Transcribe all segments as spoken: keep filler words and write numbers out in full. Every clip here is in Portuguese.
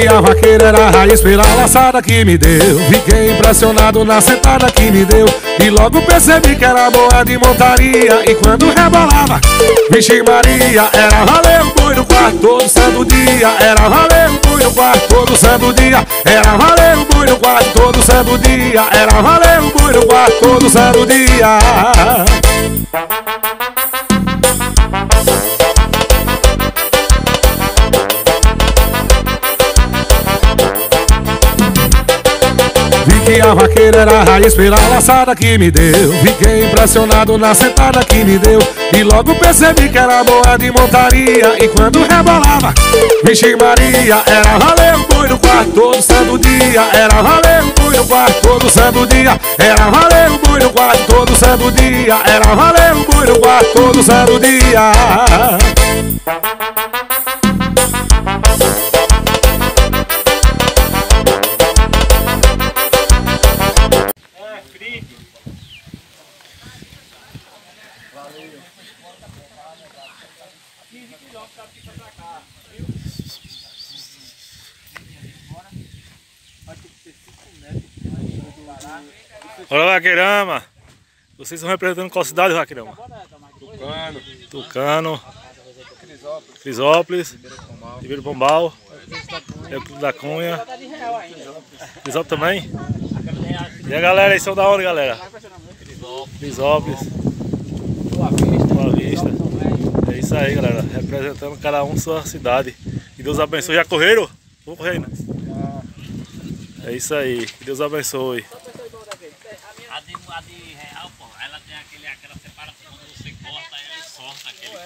que a vaqueira era a raiz pela laçada que me deu. Fiquei impressionado na sentada que me deu, e logo percebi que era boa de montaria. E quando rebolava, vixe Maria, era valer o boi no quarto todo santo dia. Era valer o boi no quarto todo santo dia. Era valer o boi no quarto todo santo dia. Era valer o boi no quarto todo santo dia. Que a vaqueira era a raiz pela laçada que me deu. Fiquei impressionado na sentada que me deu, e logo percebi que era boa de montaria. E quando rebolava, vixe Maria, era valer o boi no quarto todo santo dia. Era valer o boi no quarto todo santo dia. Era valer o boi no quarto todo santo dia. Era valer o boi no quarto todo santo dia. Olá, Vaqueirama! Vocês estão representando qual cidade, Vaqueirama? Tucano. Tucano. Crisópolis. Crisópolis. Ribeiro Pombal. Templo da Cunha. Crisópolis também? E a galera aí são da onde, galera? Crisópolis. Boa Vista. É isso aí, galera. Representando cada um sua cidade. Que Deus abençoe. Já correram? Vou correr ainda. É isso aí. Que Deus abençoe. A de, a de real, pô, ela tem aquele, aquela separação, quando você corta, ele solta aquele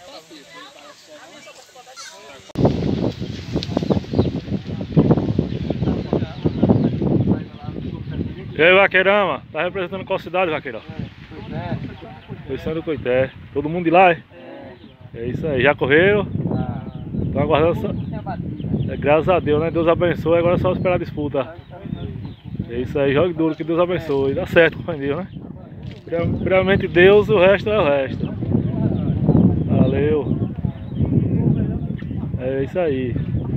coisa. E aí, Vaqueirama? Tá representando qual cidade, Vaqueirão? Coité. do Coité. Todo mundo de lá, é? É isso aí. Já correram? Estão aguardando. É, graças a Deus, né? Deus abençoe. Agora é só esperar a disputa. É isso aí, jogue duro, que Deus abençoe. Dá certo com Deus, né? Primeiramente Deus, o resto é o resto. Valeu. É isso aí.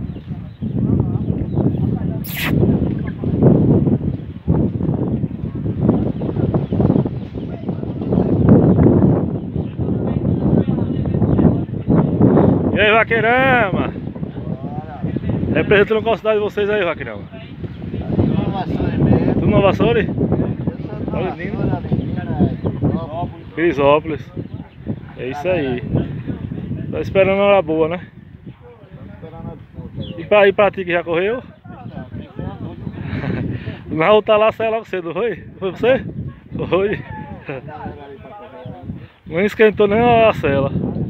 E aí, Vaqueirama? Representando qual cidade de vocês aí, Vaqueirama? Tudo Nova Açores? Olha o lindo. Crisópolis. É isso aí. Tá esperando a hora boa, né? E pra, e pra ti que já correu? Na outra lá saiu logo cedo, foi? Foi você? Foi. Não esquentou nem a cela.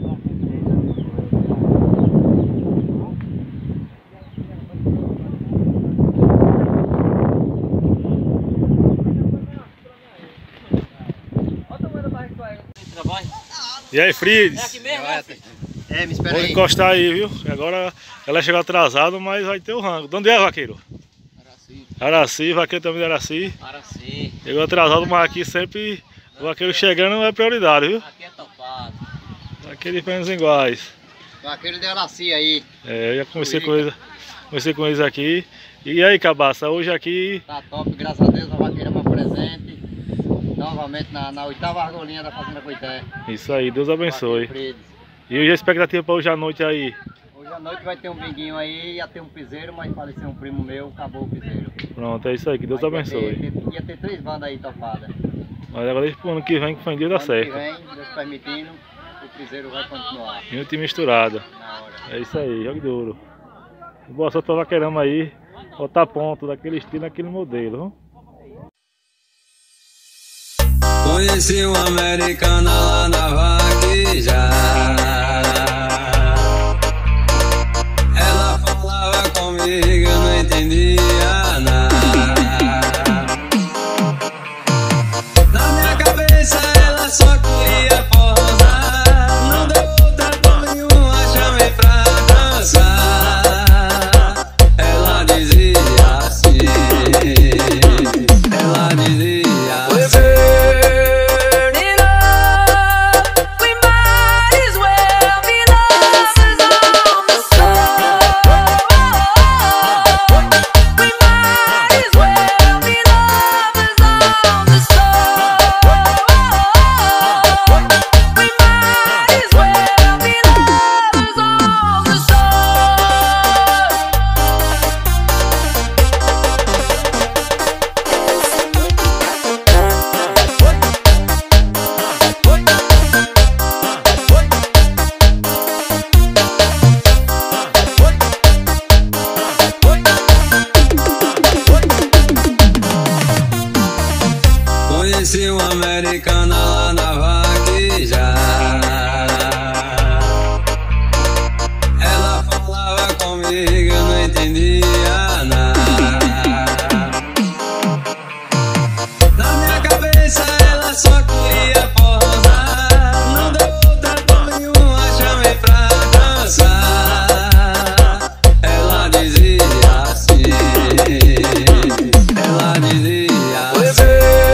E aí, Frides? É aqui mesmo, é? É, me espera Vou aí. encostar aí, viu? Agora ela chegou atrasada, mas vai ter o rango. De onde é, Vaqueiro? Araci. Araci, Vaqueiro também de Araci. Araci. Chegou atrasado, mas aqui sempre o Vaqueiro chegando é prioridade, viu? Aqui é topado. Aqui de penas iguais. Vaqueiro de Araci aí. É, eu já comecei com eles, comecei com eles aqui. E aí, Cabaça, hoje aqui... Tá top, graças a Deus, a vaqueira é presente. Novamente na, na oitava argolinha da Fazenda Coité. Isso aí, Deus abençoe. Frides. E hoje a expectativa para hoje à noite aí? Hoje à noite vai ter um vinguinho aí, ia ter um piseiro, mas faleceu um primo meu, acabou o piseiro. Pronto, é isso aí, que Deus Aí ia abençoe. ter- ter- Ia ter três bandas aí topadas. Mas agora pro ano que vem, que foi em dia dá Ano certo. que vem, Deus permitindo, o piseiro vai continuar Gente misturada. na hora. É isso aí, jogue duro. Boa sorte pra Vaqueirama aí. Botar ponto daquele estilo, daquele modelo. Viu? Conheci uma americana lá na vaqueja. Ela falava comigo, eu não entendia nada. Na minha cabeça ela só queria posar. Não deu outra por nenhuma, chamei pra dançar. Ela dizia assim, ela dizia assim. conheci uma americana lá na vaquejada. Ela falava comigo, eu não entendia nada. Na minha cabeça ela só queria posar. Não deu outra pra nenhuma, chamei pra dançar. Ela dizia assim, ela dizia assim.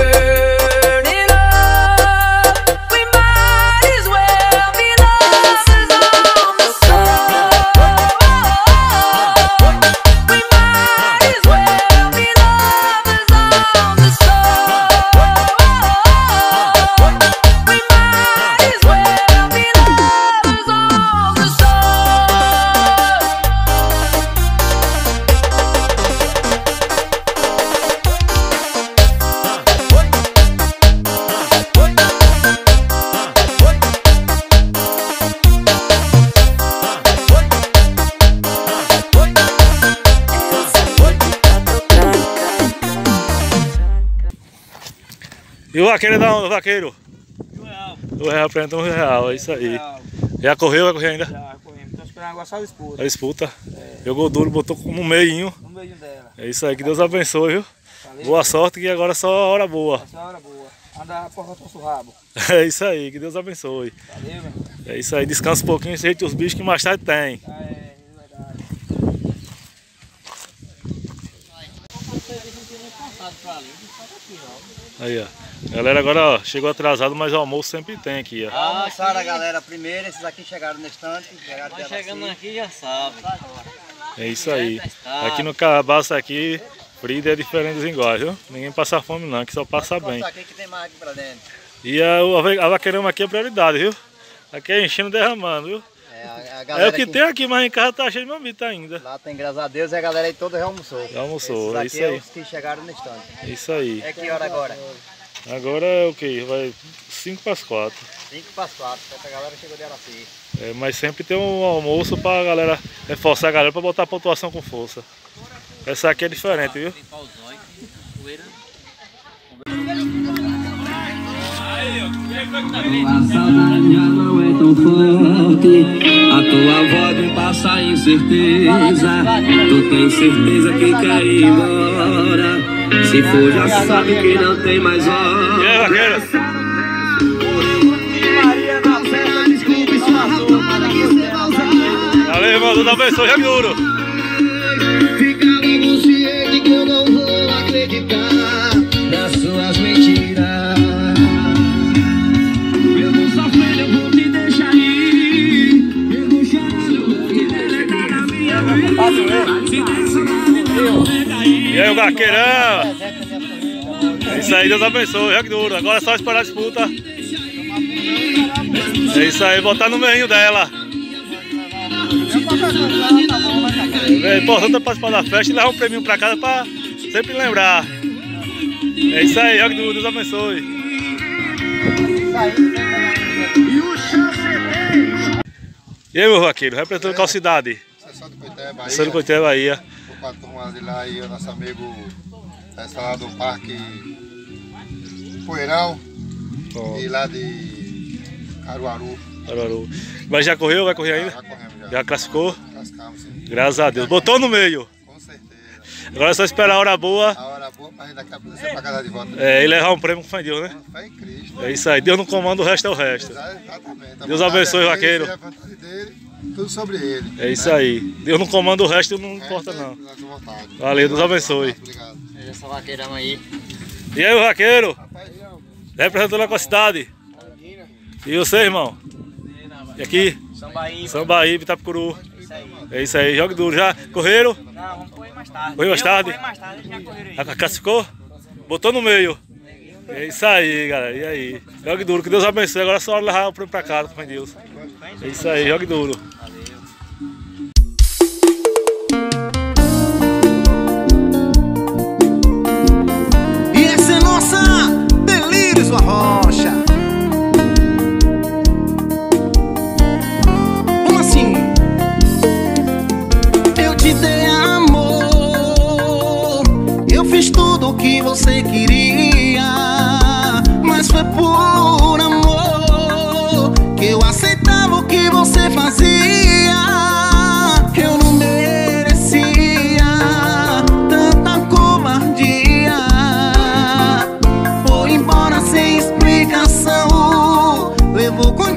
E o vaqueiro dá um vaqueiro? Um real. Um real, apresenta um real, é isso aí. Um real. Já correu, vai correr ainda? Já, corremos. Estou esperando agora só a disputa. A disputa? É. Jogou duro, botou no meinho. No meio dela. É isso aí, que Deus abençoe, viu? Valeu, boa sorte, que agora é só hora boa. É só hora boa. Anda porra o rabo. É isso aí, que Deus abençoe. Valeu, meu. É isso aí, descansa um pouquinho, jeito os bichos que mais tarde tem. Ah, é, é verdade. Aí, ó. Galera, agora ó, chegou atrasado, mas o almoço sempre tem aqui, ó. Almoçaram a galera primeiro, esses aqui chegaram no estante. Mas chegando aqui já sabe. É isso aí. Aqui no Cabaça aqui, Frida é diferente dos iguais, viu? Ninguém passa fome não, aqui só passa bem. Aqui que tem mais aqui pra dentro. E a, a vaqueirama aqui é prioridade, viu? Aqui é enchendo, derramando, viu? É, a, a é o que, que tem aqui, mas em casa tá cheio de mamita ainda. Lá tem, graças a Deus, e a galera aí toda já almoçou. Já almoçou, é isso aí. É os que chegaram no estante. Isso aí. É que hora agora? Agora é o que? Vai cinco para as quatro. cinco para as quatro, a galera chegou de Araci. É, mas sempre tem um almoço pra galera reforçar a galera pra botar a pontuação com força. Essa aqui é diferente, viu? A saudade já não é tão forte. A tua voz me passa incerteza. Tu tens certeza que quer ir embora. Se for já sabe que não tem mais hora. E aí, vaqueiro? Valeu, irmão, Deus abençoe, já duro. Fica logo ciente que eu não vou acreditar nas suas mentiras. Eu vou sofrendo, eu vou te deixar ir. Eu vou chorando, eu vou te delegar na minha vida. Se tem saudade, não pega aí. E aí, o vaqueirão? É isso aí, Deus abençoe, já que duro. Agora é só esperar a disputa. É isso aí, botar no meinho dela. É importante participar da festa e levar um prêmio pra casa pra sempre lembrar. É isso aí, já que duro, Deus abençoe. E aí, meu vaqueiro, representando qual cidade? Seção de Coité, Bahia. Seção de Coité, Bahia. Com a turma de lá aí, o nosso amigo essa lá do Parque Poeirão. Bom. E lá de Caruaru. Caruaru. Mas já correu, vai correr ainda? Já corremos já. Já classificou? Classificamos, sim. Graças a Deus. Botou no meio? Com certeza. Agora é só esperar a hora boa. A hora boa pra gente daqui a pouco descer pra casa de volta. É, e levar um prêmio com fé em Deus, né? Fé em Cristo. É isso aí. Deus não comanda, o resto é o resto. Exatamente. Deus abençoe o vaqueiro. Dele, tudo sobre ele. É isso né? aí. Deus não comanda o resto, não importa não. Valeu, Deus abençoe. Obrigado. Essa vaqueirama aí. E aí, o vaqueiro? Representando a cidade. E você, irmão? E aqui? Sambaíba. Sambaíba, Itapicuru. É isso aí, jogue duro. Já correram? Não, vamos correr mais tarde. Correu mais tarde? Correr mais tarde, já correram. Já classificou? Botou no meio. É isso aí, galera. E aí? Jogue duro, que Deus abençoe. Agora é só levar o prêmio pra casa, com Deus. É isso aí, jogue duro. E essa é nossa Delírios Arrocha. Como assim? Eu te dei amor, eu fiz tudo o que você queria.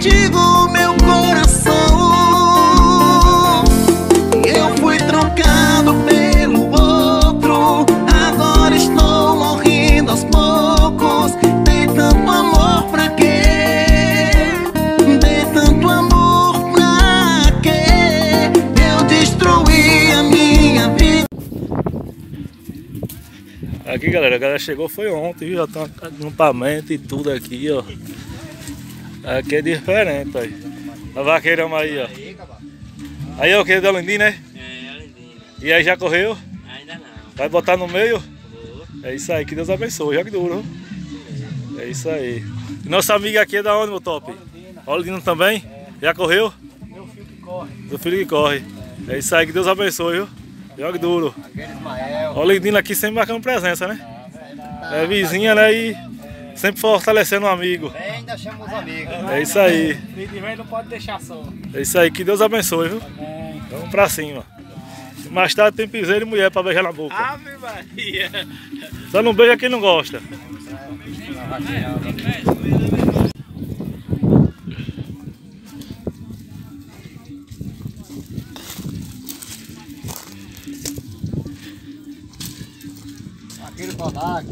contigo meu coração. Eu fui trocado pelo outro, agora estou morrendo aos poucos. Dei tanto amor pra quê? Dei tanto amor pra quê? Eu destruí a minha vida. Aqui, galera, a galera chegou foi ontem, viu? Já tem um acampamento e tudo aqui, ó. Aqui é diferente, aí. A vaqueirama aí, ó. Aí é o que? Da Lindim, né? É, Lindim. E aí, já correu? Ainda não. Vai botar no meio? Vou. É isso aí, que Deus abençoe, jogue duro. É isso aí. E nossa amiga aqui é da onde, meu top? Olindina também? Já correu? Meu filho que corre. Do filho que corre. É isso aí, que Deus abençoe, viu? Jogue duro. Aquele Ismael. Olindina aqui sempre marcando presença, né? É vizinha, né? E sempre fortalecendo um amigo. Bem, ainda chama os amigos. É isso aí. Filho velho não pode deixar só. É isso aí, que Deus abençoe, viu? Vamos pra cima. Mais tarde tem piseiro e mulher pra beijar na boca. Ave Maria. Só não beija quem não gosta. Aquele Kodak.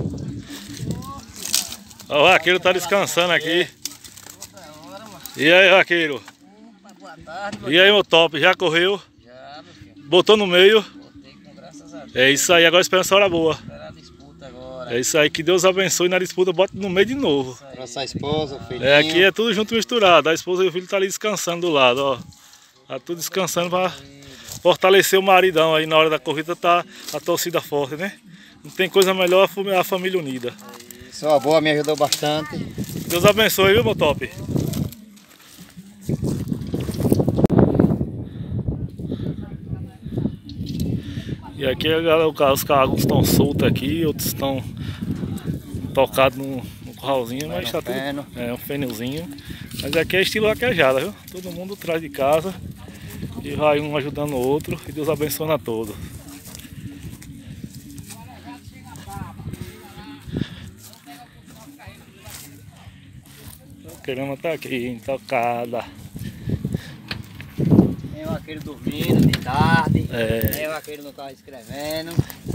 Ó, o vaqueiro tá descansando aqui. E aí, vaqueiro? Boa tarde, E aí, meu top? Já correu? já, meu filho. Botou no meio? Botei com graças a Deus. É isso aí, agora esperança hora boa. Esperar a disputa agora. É isso aí, que Deus abençoe na disputa, bota no meio de novo. Nossa esposa, o filhinho. É, aqui é tudo junto misturado. A esposa e o filho tá ali descansando do lado, ó. Tá tudo descansando pra fortalecer o maridão aí na hora da corrida, tá a torcida forte, né? Não tem coisa melhor a família unida. Sua avó me ajudou bastante. Deus abençoe, viu, meu top? E aqui a galera, os carros estão soltos aqui, outros estão tocados no, no curralzinho, mas tá tudo. feno. É um fenilzinho. Mas aqui é estilo vaquejada, viu? Todo mundo atrás de casa e vai um ajudando o outro e Deus abençoe a todos. A querema tá aqui, tocada. Tem o vaqueiro dormindo de tarde. É. Tem o vaqueiro no carro escrevendo.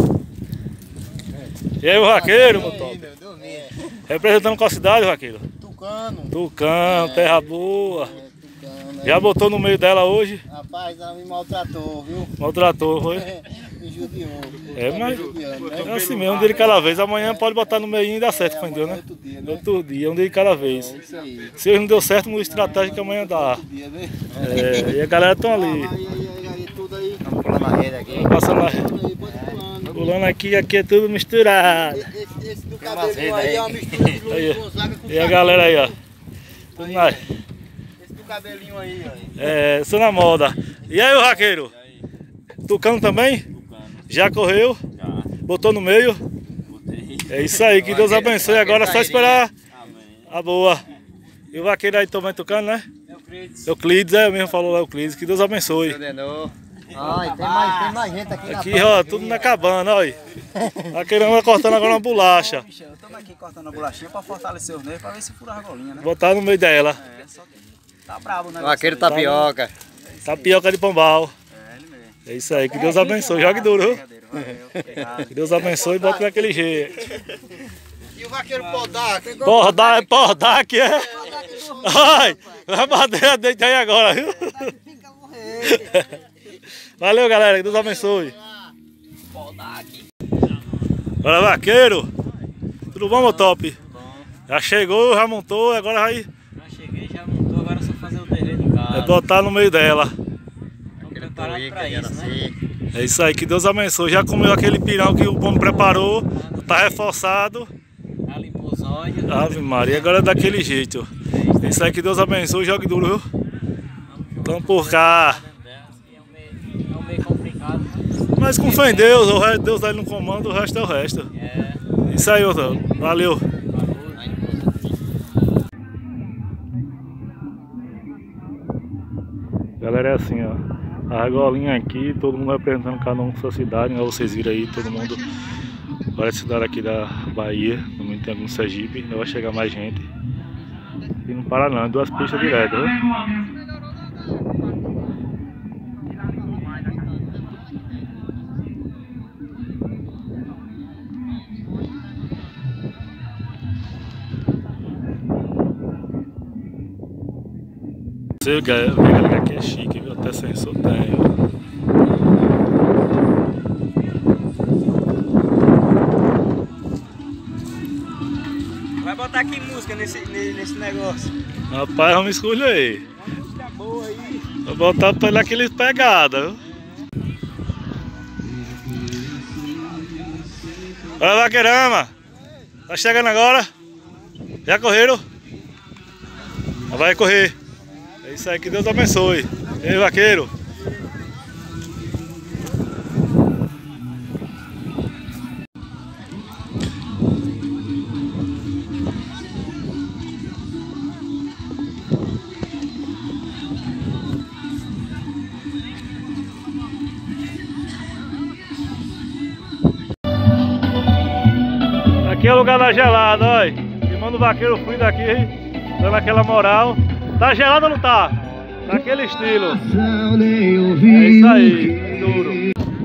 E aí, o vaqueiro, meu top? Dormindo. Representando qual cidade, vaqueiro? Tucano. Tucano, terra boa. É, tucano. Já botou no meio dela hoje? Rapaz, ela me maltratou, viu? Maltratou, foi? Me judiou. É, mas Judiando, né? é assim mesmo, um dia de cada vez. Amanhã pode botar no meio e dá certo, entendeu, né? Outro dia, né? Outro dia, um dia de cada vez. Isso aí. Se hoje não deu certo, muda estratégia que amanhã dá. Outro dia, né? É, e a galera estão ali, Aí, aí, aí, aí, tudo aí. Vamos pular na rede aqui. passando lá, Aí, pode pulando. pulando aqui, aqui é tudo misturado. Esse, esse do cabelinho aí é uma mistura de Luiz Aí, Gonzaga com e a galera aí, ó. Tudo mais. esse do cabelinho aí, ó. É, sou na moda. E aí, o vaqueiro? Tucano também? Já correu? Já. Botou no meio? Botei. É isso aí, que Deus abençoe. Agora é só esperar Amém. a boa. E o vaqueiro aí também tocando, né? Euclides. Euclides, é, mesmo falou lá, Euclides. Que Deus abençoe. Ordenou. Ai, tem mais, tem mais gente aqui, Aqui, ó, tudo na cabana, olha. Vaqueiro anda cortando agora uma bolacha. Michel, estamos aqui cortando a bolachinha para fortalecer os nervos, para ver se fura a golinha, né? Botar no meio dela. É, só que tá brabo, né? Vaqueiro tapioca. Tapioca de Pombal. É, ele mesmo. É isso aí, que Deus abençoe. Jogue duro, viu? Brincadeira, valeu, obrigado. Que Deus abençoe e bota daquele jeito. E o vaqueiro Podac? Pordar, pordar que é. Ai, vai bater a dente aí agora, viu? Valeu, galera, que Deus abençoe. Bora, vaqueiro. Tudo bom, meu top? Já chegou, já montou, agora vai Já cheguei, já montou, agora é só fazer o terreno do é carro. botar no meio dela. Estamos preparados para isso, né? É isso aí, que Deus abençoe. Já comeu aquele pirão que o pombo preparou, tá reforçado. Já limpou os olhos. Ave Maria, agora é daquele jeito. É isso aí, que Deus abençoe, jogue duro, viu? Então por cá. É um meio, é um meio complicado. Mas com fé em Deus, o resto, Deus dá no comando, o resto é o resto. É. Isso aí, Otávio. Valeu. Galera, é assim, ó. A argolinha aqui, todo mundo representando cada um com sua cidade, igual vocês viram aí, todo mundo. Várias cidades aqui da Bahia, também tem algum Sergipe, ainda vai chegar mais gente. E não para não, duas pistas direto, viu? Você vê que aqui é chique, viu? Até sensor tem, viu? Vai botar aqui música nesse, nesse negócio. Rapaz, vamos escolher aí. Música boa aí. Vou botar pra ele aquele pegada, viu? Olha, Vaqueirama! Tá chegando agora? Já correram? Vai correr. É isso aí, que Deus abençoe. E aí, vaqueiro? Aqui é o lugar da gelada, olha. Irmão do vaqueiro, fui daqui, dando aquela moral. Tá gelado ou não tá? Naquele estilo. É isso aí, duro.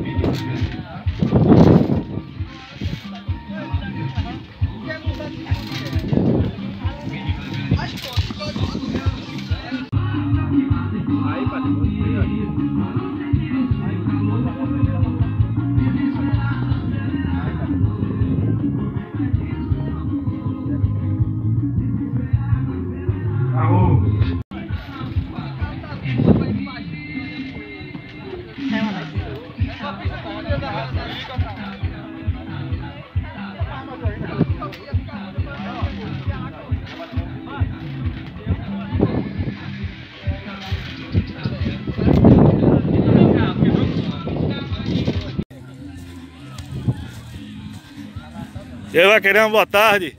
E aí, Vaqueirão, boa tarde.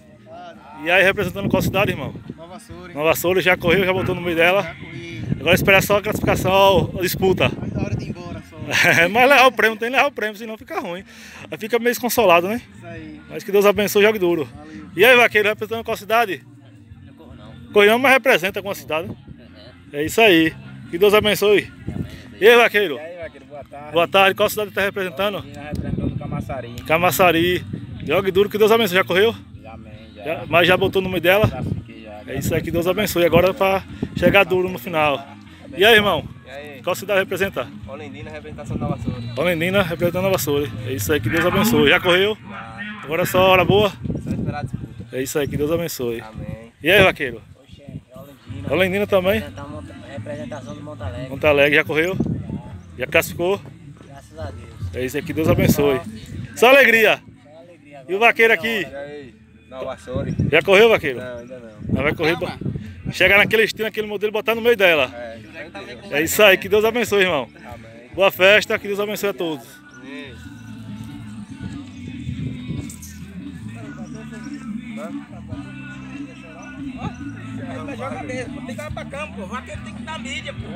E aí, representando qual cidade, irmão? Nova Açores. Nova Açores, já correu, já botou no meio dela. Agora esperar só a classificação, a disputa. Mas é hora de ir embora só. Mas levar o prêmio, tem que levar o prêmio, senão fica ruim. Aí fica meio desconsolado, né? Isso aí. Mas que Deus abençoe, jogue duro. Valeu. E aí, Vaqueiro, representando qual cidade? Não corro não. Correão, mas representa alguma cidade. É isso aí. Que Deus abençoe. E aí, Vaqueiro? E aí, vaqueiro, boa tarde. Boa tarde. Qual cidade está representando? Aqui nós representando Camaçari. Camaçari. Jogue duro, que Deus abençoe. Já correu? Já, amém, já. Já, mas já botou no meio dela? Já fiquei, já. É isso aí, que Deus abençoe. Agora é para chegar duro no final. E aí, irmão? E aí? Qual cidade representa? Olendina, representação da Nova Açores. Olendina, representando Nova Açores. É isso aí, que Deus abençoe. Já correu? Agora é só hora boa? Só esperar a disputa. É isso aí, que Deus abençoe. Amém. E aí, Vaqueiro? Oxe, é Olendina. Olendina também? Representação do Monte Alegre. Monte Alegre, já correu? Já classificou? Graças a Deus. É isso aí, que Deus abençoe. Só alegria. Só alegria. E o vaqueiro aqui? E aí? Nova Açores. Já correu, vaqueiro? Não, ainda não. Ela vai correr, bo- chegar naquele estilo, naquele modelo, botar no meio dela. É, É isso aí, que Deus abençoe, irmão. amém. Boa festa, que Deus abençoe a todos. Amém. Joga mesmo, tem que ir pra campo, pô. Vaqueiro tem que dar mídia, pô.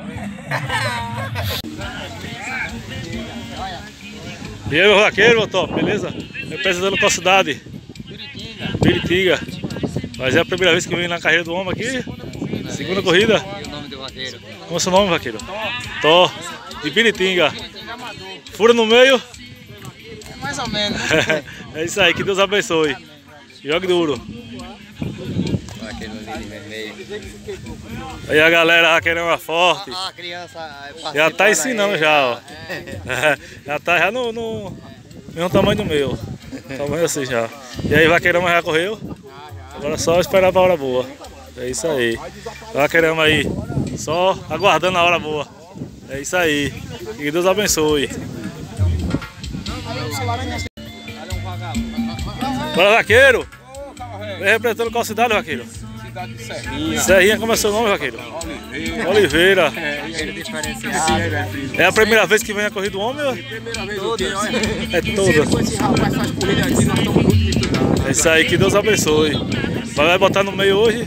E aí, meu vaqueiro, top, beleza? Representando qual cidade? Piritiga. Mas é a primeira vez que vem na carreira do homem aqui? Segunda corrida? E o nome do vaqueiro? Como é o seu nome, vaqueiro? Tó. De Piritiga. Fura no meio? Mais ou menos. É isso aí, que Deus abençoe. Jogue duro. Vaqueiro ali de vermelho. Aí a galera já querendo uma forte. Ah, a criança Já tá ensinando aí, já, ó. É. Já tá já no, no mesmo tamanho do meu. Tamanho assim já. E aí, Vaqueirama já correu? Agora é só esperar pra hora boa. É isso aí. Vaqueirama aí, só aguardando a hora boa. É isso aí. Que Deus abençoe. Bora, vaqueiro! Vem representando qual cidade, vaqueiro? Cidade de Serrinha. Serrinha, como é seu nome, vaqueiro? Oliveira. Oliveira. É diferenciado. É a primeira vez que vem a corrida do homem? Ou? Primeira vez o quê? É toda. Esse rapaz faz corrida aqui, nós estamos muito misturados. É isso aí, que Deus abençoe. Vai botar no meio hoje?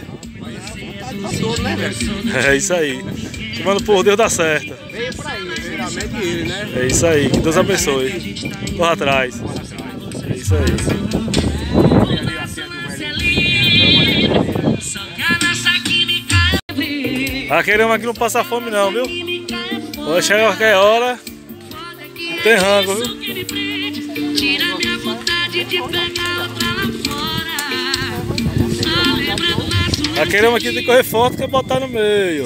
É isso aí. Chamando por Deus dá certo. Veio pra ele, primeiramente ele, né? É isso aí, que Deus abençoe. Corra atrás. É isso aí. Só gana, saque, Vaqueirão aqui não passa fome não, viu? Pode chegar a qualquer hora. Não tem rango, viu? Vaqueirão aqui tem que correr forte que é botar no meio.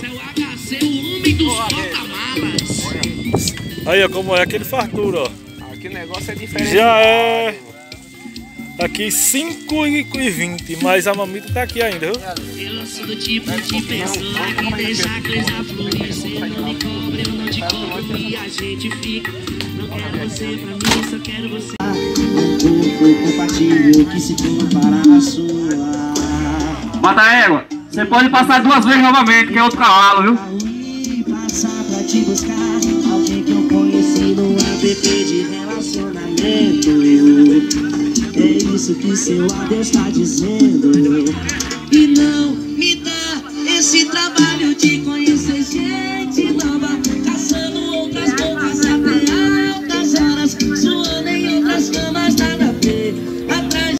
Aí, ó, como é aquele fartura, ó. Aqui o negócio é diferente. Já é aqui cinco e vinte, mas a mamita tá aqui ainda, viu? Eu sou do tipo de pessoa que deixa a coisa fluir. Você não me cobra, eu não te cobro e a gente fica. Não quero você pra mim, só quero você. Um corpo compatível que se compara a sua. Bota a égua. Você pode passar duas vezes novamente, que é outro cavalo, viu? Passar pra te buscar alguém que eu conheci no app de relacionamento. É isso que seu adeus tá dizendo. E não me dá esse trabalho de conhecer gente nova, caçando outras bocas até altas horas, suando em outras camas, nada a ver. Atrás.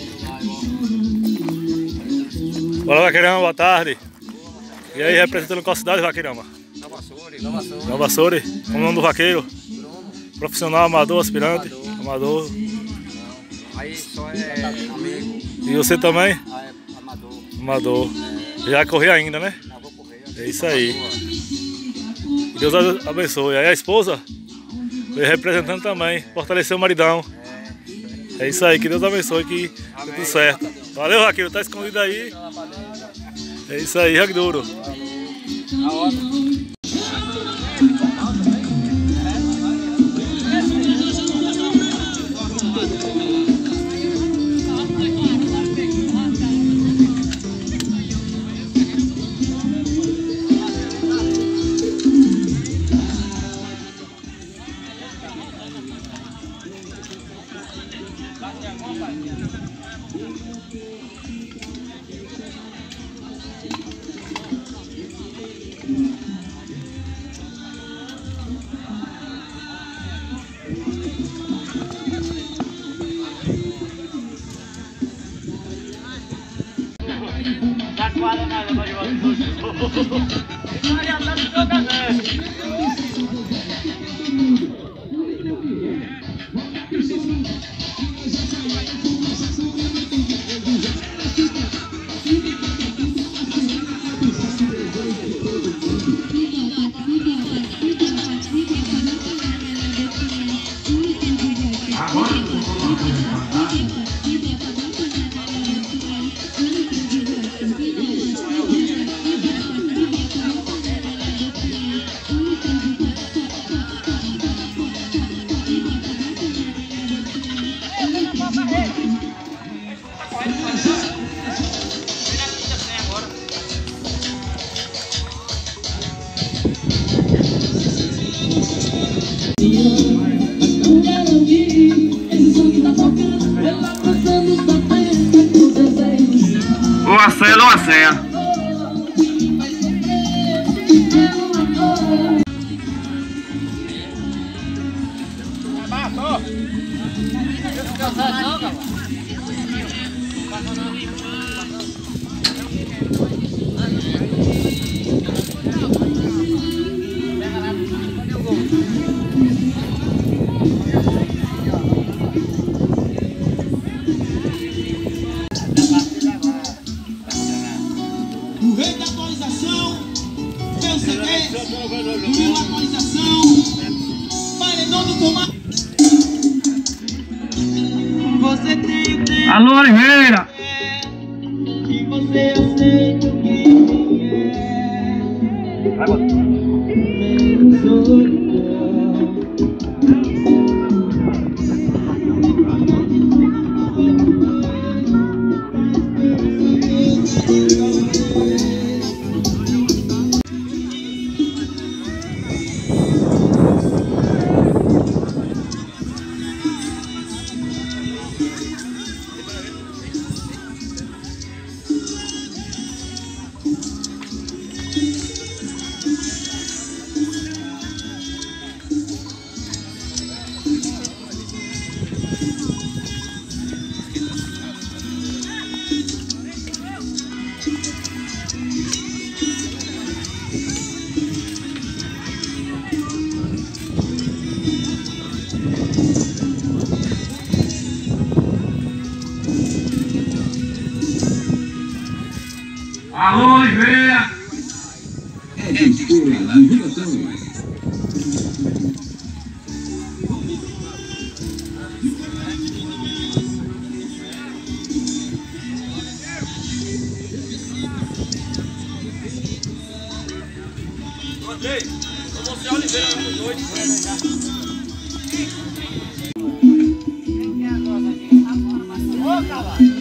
Olá, Vaqueirão, boa tarde. E aí, representando qual cidade, Vaqueirão? Nova Açores, Nova Açores. Nova Açores, como o nome do vaqueiro? Profissional, amador, aspirante? Amador. Aí só é amigo. E você também? Ah, é amador. Amador. Já vai correr ainda, né? Não, vou correr. É isso aí. Que Deus abençoe. Aí a esposa veio representando também, fortaleceu o maridão. É isso aí, que Deus abençoe, que dê tudo certo. Valeu, Vaqueiro, tá escondido aí. É isso aí, jogue duro. Uma senha, uma senha. O rei da atualização, meu C D, Gorila atualização, paredão do tomate. Você tem o tempo. Alô, Oliveira. Que você aceita o que é. Vai, bota. Alô, Oliveira! É de pura divulgação. Andrei, eu vou ser Oliveira no doido. Ô, cavalo!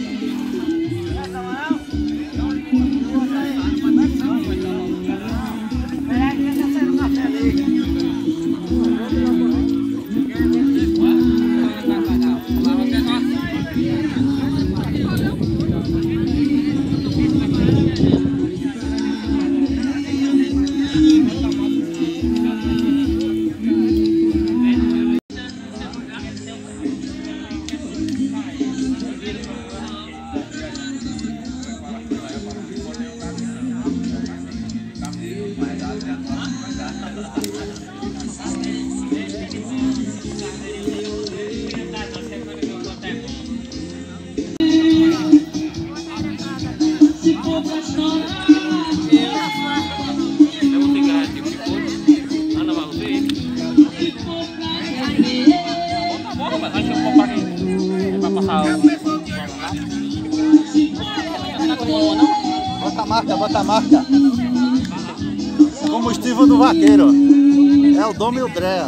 Bota a marca, bota a marca. Combustível do vaqueiro. É o Dom e o Drea.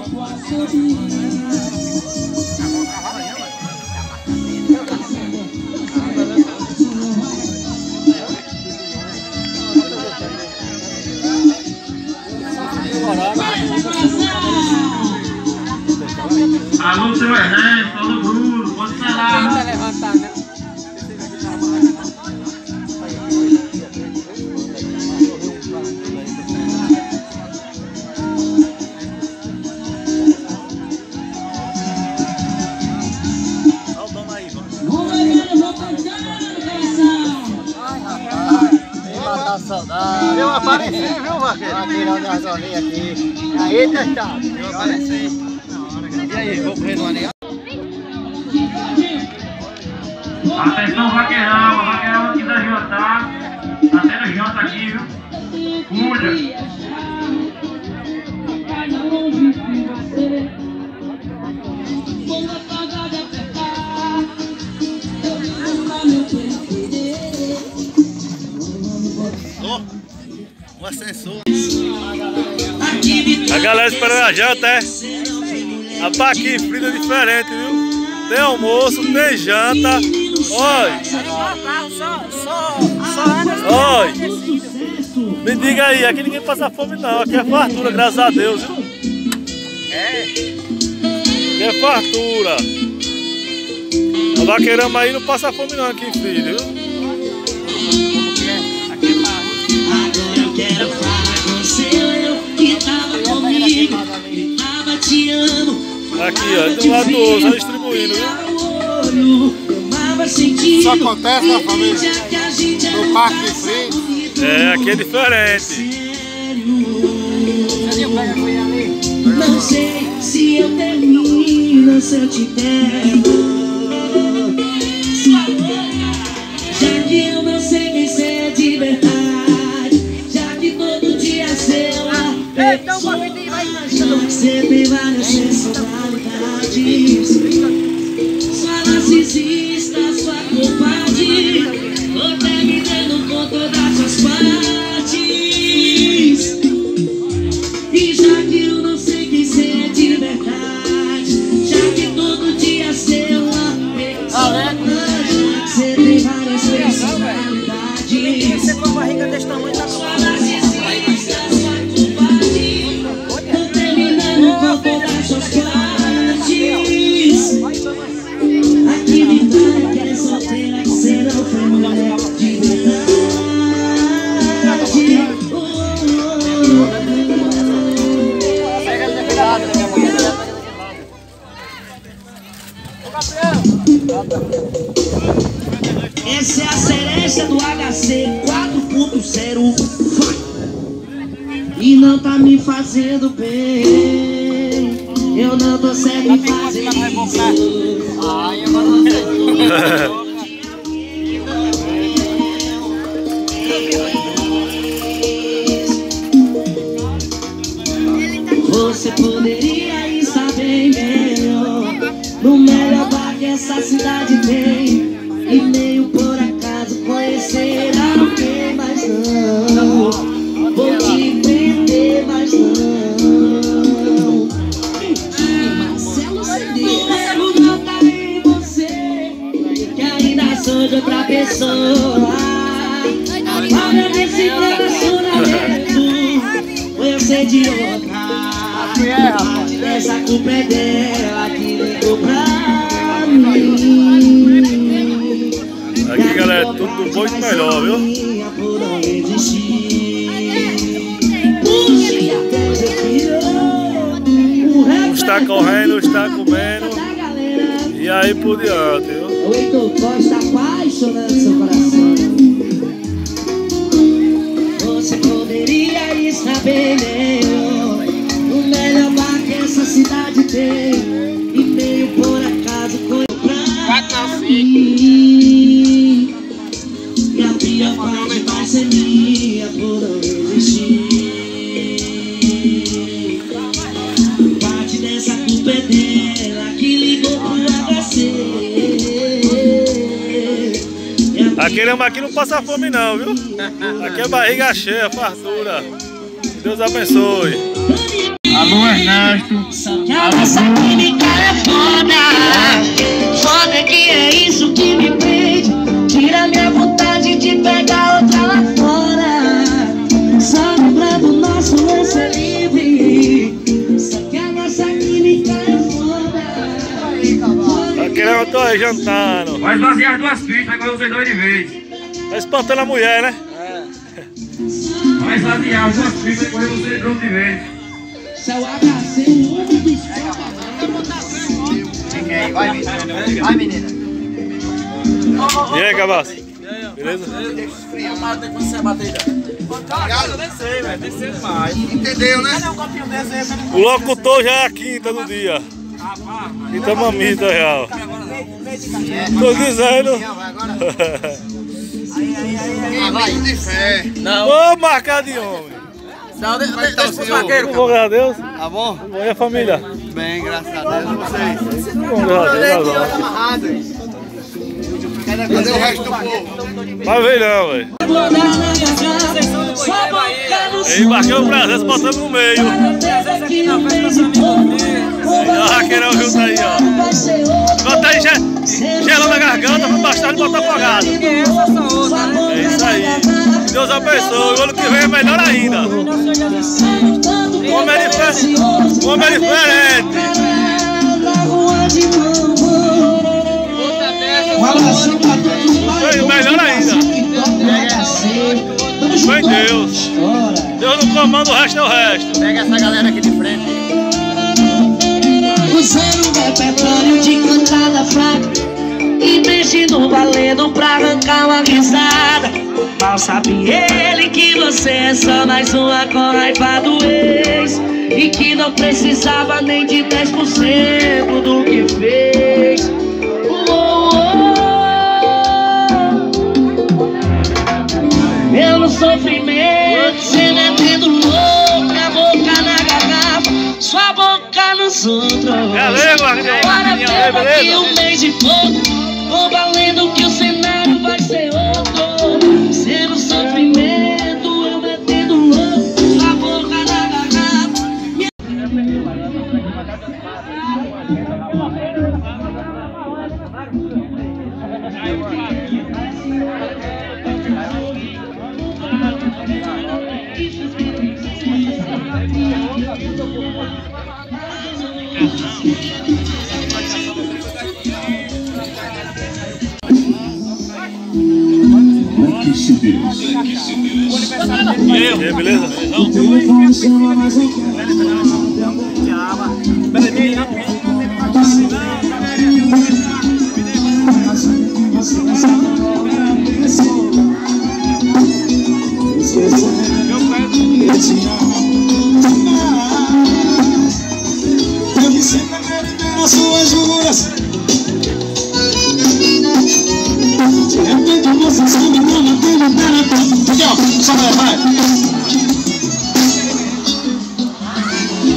Alô, seu Ernesto, alô, Bruno, pode falar. Tá levantando, né? Eu apareci, viu, vaqueiro? Vaqueirão da gasolinha aqui. Aí, testado. Eu apareci. E aí, vou correr no anel? Atenção, vaqueirão, vaqueirão aqui da J. Tá tendo janta aqui, viu? Cuida. O ascensor. A galera esperando a janta, é? Rapaz, aqui frita diferente, viu? Tem almoço, tem janta. Oi! Oi! Me diga aí, aqui ninguém passa fome não, aqui é fartura, graças a Deus, viu? É. Aqui é fartura. A vaqueirama aí não passa fome não aqui em Filho, viu? Eu quero falar com você, eu que tava comigo, tava te amo. Aqui, ó, de um lado do outro, só distribuindo, viu? Isso acontece na família, no Parque de Frente. É, aqui é diferente. Não sei se eu termino, se eu te pego. Já que eu não sei quem você é de verdade, já que todo dia é seu amor, você tem várias sensualidades. Sua narcisista, sua covarde, tô terminando com todas as suas partes. E já que eu não sei quem você é de verdade, já que todo dia é seu amor, você tem várias personalidades. Você com a barriga desse tamanho tá com Sua narcisista, sua covarde, tô terminando com todas as suas partes. Aqui me dá que é solteira, que você não foi mulher de verdade. Essa é a cereja do H C quatro ponto zero. E não tá me fazendo bem. Eu não tô certo em fazer isso. Ai, agora não sei. poderia estar bem melhor, no melhor bar que essa cidade tem. E meio por acaso conhecer alguém, mas não vou te prender, mas não. Marcelo Cendeira, não tá em você, que ainda sou de outra pessoa. Olha nesse relacionamento, eu sei de outra. Essa culpa é dela que ligou pra mim. Aqui, galera, tudo bom e melhor, viu? Um está correndo, um está comendo. E aí por diante, viu? O Heitor Costa apaixonando seu coração. Você poderia estar bem melhor, o melhor bar que essa cidade tem. E meio por acaso foi pra mim. E a pior parte vai ser minha por não resistir. Parte dessa culpa é dela que ligou pro H C. Aquele aqui não passa fome não, viu? Aqui é barriga cheia, fartura. Deus abençoe. Alô, Ernesto. A nossa química é foda. Foda que é isso que me prende. Tira minha vontade de pegar outra lá fora. Só lembrando nosso lance é livre. Só que a nossa química é foda. Aquele eu tô aí jantando. Vai esvaziar as duas pistas, agora vocês dois de vez. Tá espantando a mulher, né? Vai esvaziar as duas pistas, agora vocês dois de vez. Seu H C, o homem do esporte. Vai, menina. Vai, menina. E aí, Cabaço? Beleza? Entendeu, né? O locutor já é a quinta do dia. Quinta mamita real. Tô dizendo. Vai de fé. Ô, marca de homem. Não, deixa pro vaqueiro. Bom, graças a Deus. Tá bom? Bom, e a família? Bem, graças a Deus. Vocês. Bom, graças a Deus. Cadê o resto do povo? Vai ver não, velho. Ei, Marquinhos Prazer, botando no meio. E a Raqueirão junto aí, ó. Bota aí gelando a garganta pra bastar e botar afogado. É isso aí. Que Deus abençoe. O ano que vem é melhor ainda. O homem é diferente. O homem é diferente. Melhor ainda. Foi Deus. Deus não comanda, o resto é o resto. Pega essa galera aqui de frente. Usando um repertório de cantada fraca e mexendo valendo pra arrancar uma risada. Mal sabe ele que você é só mais uma com raiva do ex, e que não precisava nem de dez por cento do que fez. Eu no sofrimento, cê metendo louco, a boca na garrafa, sua boca nos outros. Valeu, Marquinhos. Agora pega aqui um mês de pouco, vou valendo que o cenário vai ser outro. Cê no sofrimento, eu metendo louco, sua boca na garrafa. E aí, beleza? Eu me sinto nas suas juras. De repente você sabe não mantendo nada. Aqui ó, só vai, vai.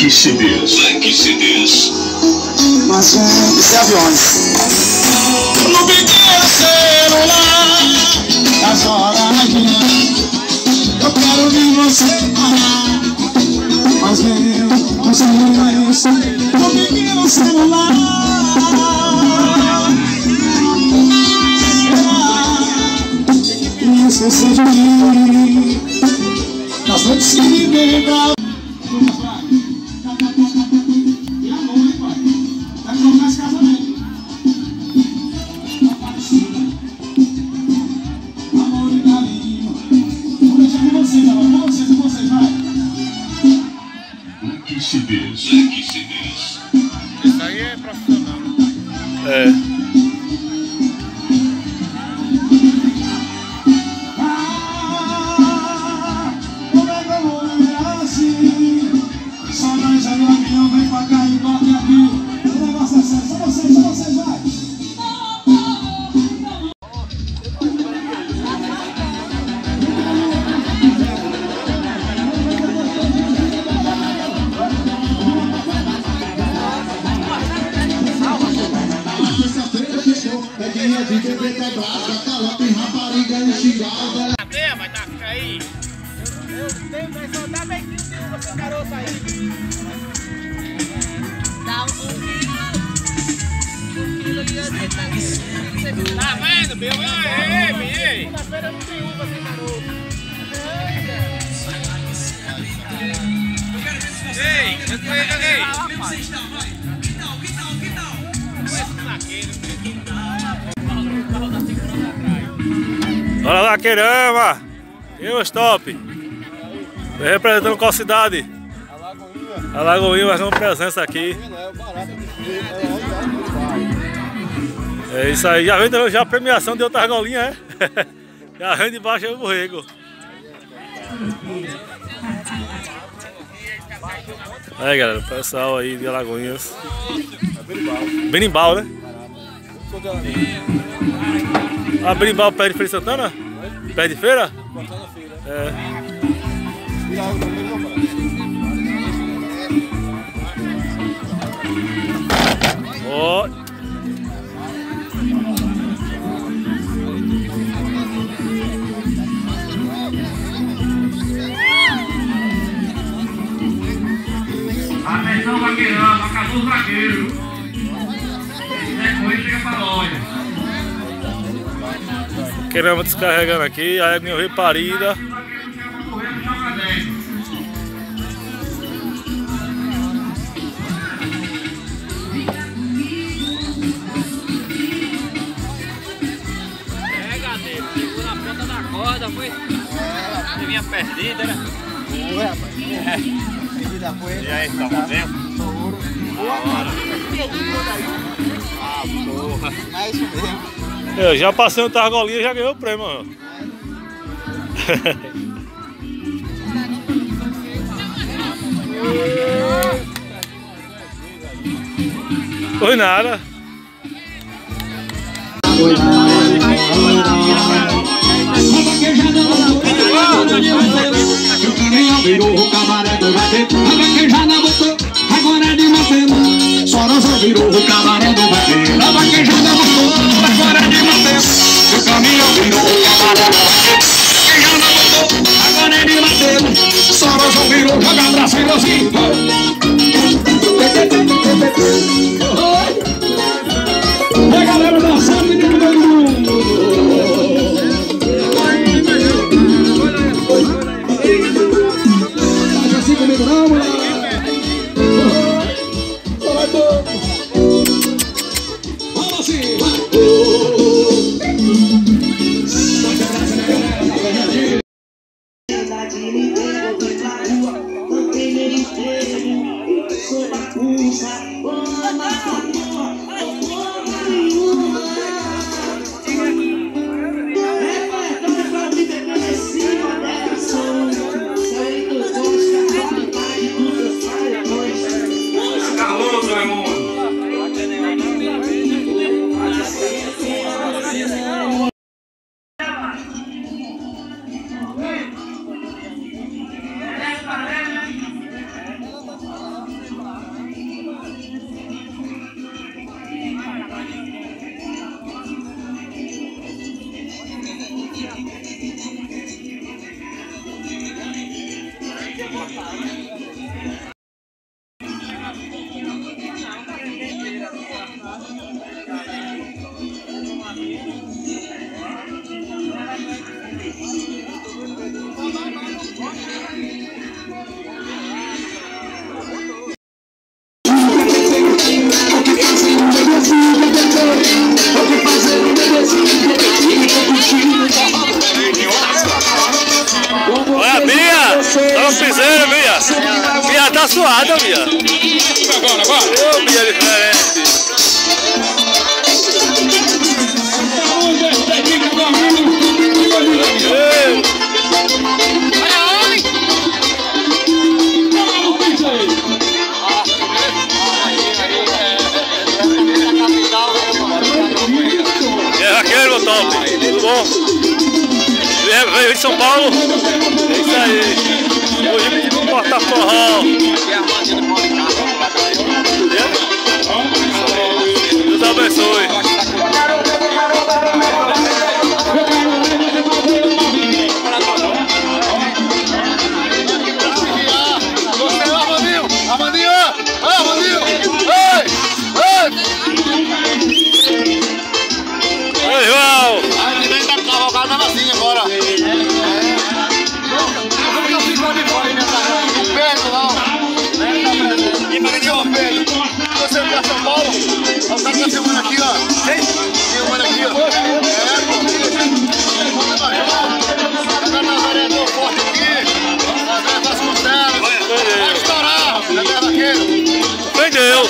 Black C Ds. Black C Ds. Mas é, isso é aviões. No pequeno celular, as horas eu quero ver você parar. Mas eu, mas é isso. No pequeno celular, será esquecer de mim nas noites que me lembram. Isso aí é profissional. É. Cadê? Vai dar aí. Eu tenho, mas só dá bem que você garoto aí. Dá um quilo. Um quilo ali. Tá vendo, meu? Ei, ei, ei. Segunda-feira não tem uva sem garoto. Ei, ei, ei. Olha lá, Vaqueirama! E o stop? Representando qual cidade? Alagoinha. Alagoinha, marcando presença aqui. É isso aí, já vem já a premiação de outra argolinha, é? Já vem de baixo o borrego. Aí galera, o pessoal aí de Alagoinhas. Berimbau, né? Ah, Berimbau, pé de Feira de Santana? Pé de feira? É. Ó. Atenção, vaqueirão, acabou os vaqueiros. Esse correr chega pra loja. Queremos descarregando aqui, a água veio parida. Pega dele, segura a ponta da corda, foi? Você vinha perdida, né? Foi, rapaz. Perdida foi. E aí, tá fazendo? Ah, porra. É isso mesmo. Eu já passei no Targolinha e já ganhei o prêmio, mano. Foi nada. Foi O caminhão virou o cabaré do vaqueiro. A vaquejada botou, agora é de Matena. Sorosa virou o cabaré do vaqueiro. A vaquejada botou, agora é de Matena. O caminhão virou o cabaré do vaqueiro. A vaquejada botou, agora é de Matena. Sorosa virou, joga pra cima assim. A galera dançando de todo mundo. Comigo não, mulher. Vamos assim, vai. Não tem nem tá suada, Bia. Agora, agora. Ô, Bia diferente. E aí, Raquel, meu top, tudo bom? Veio de São Paulo? É isso aí. Hoje me pediu um porta-forró. Deus abençoe. Oi, João! A gente tá cavalgada na assim agora. Como que eu fico de fora aí nessa hora? O Pedro, não. E para que é o Pedro? Você vai pra São Paulo? Olha o cara tá filmando aqui, ó. Filmando aqui, ó. É, pô. Tá na vereador forte aqui. Vai para as costelas. Vai estourar, na terra vaqueiro. Foi Deus!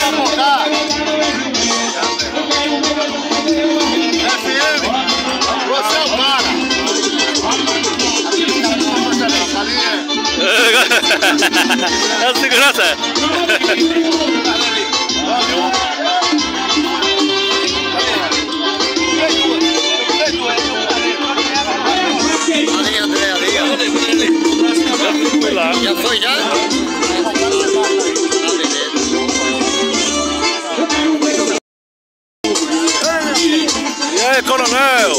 F M, você é o cara. É o segurança. Já foi, já? E aí, coronel?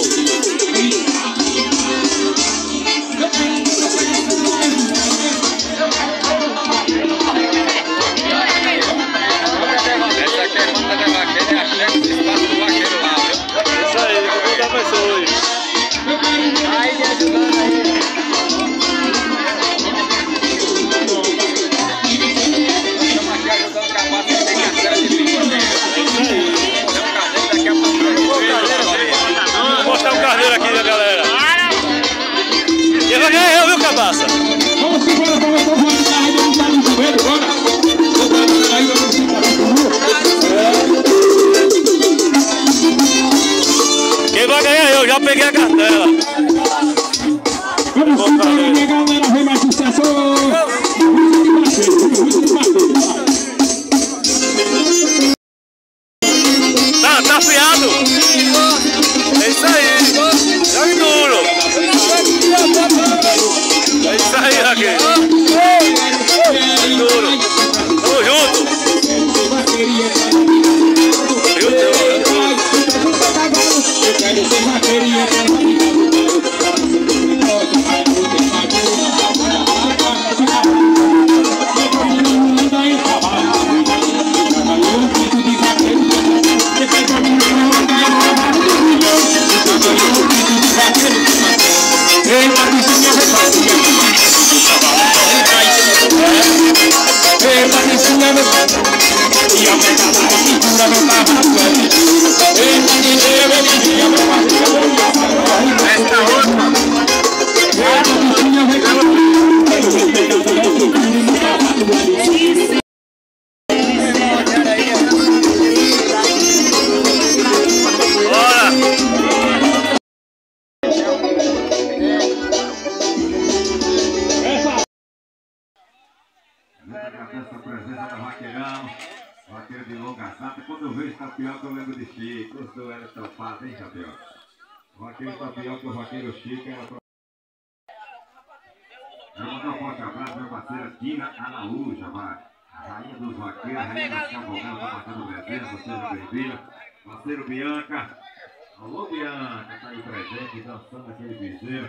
Essa aqui é conta da vaqueira, é a chefe do espaço do vaqueiro lá, viu? Isso aí, que Deus abençoe. Aí, me ajudando aí. Estamos aqui ajudando o capaz que tem carteira de pico, né? Tem um carneiro daqui a pouco. Vou mostrar um carneiro aqui, né, galera? Quem vai ganhar eu, viu, cabaça? Vamos embora para o povo de carro, não está no joelho, bora. Quem vai ganhar eu, já peguei a cartela. Vamos embora, minha galera, vem mais sucesso. Tá, tá afiado? É isso aí. Jogue duro. É isso aí, Raquel. Jogue duro. Tamo junto. Essa presença da Vaqueirão, vaqueiro de longa data. Quando eu vejo tapioca, eu lembro de Chico. Os dois eram estampados, hein, tapioca? O vaqueiro tapioca e o vaqueiro Chico era pra... Eu vou mandar um forte abraço, minha parceira Tina Araújo, vai. A rainha dos vaqueiros, a rainha das cavalgadas, tá batendo presença, seja bem-vinda. Parceiro Bianca. Alô, Bianca, tá aí presente, dançando aquele piseiro.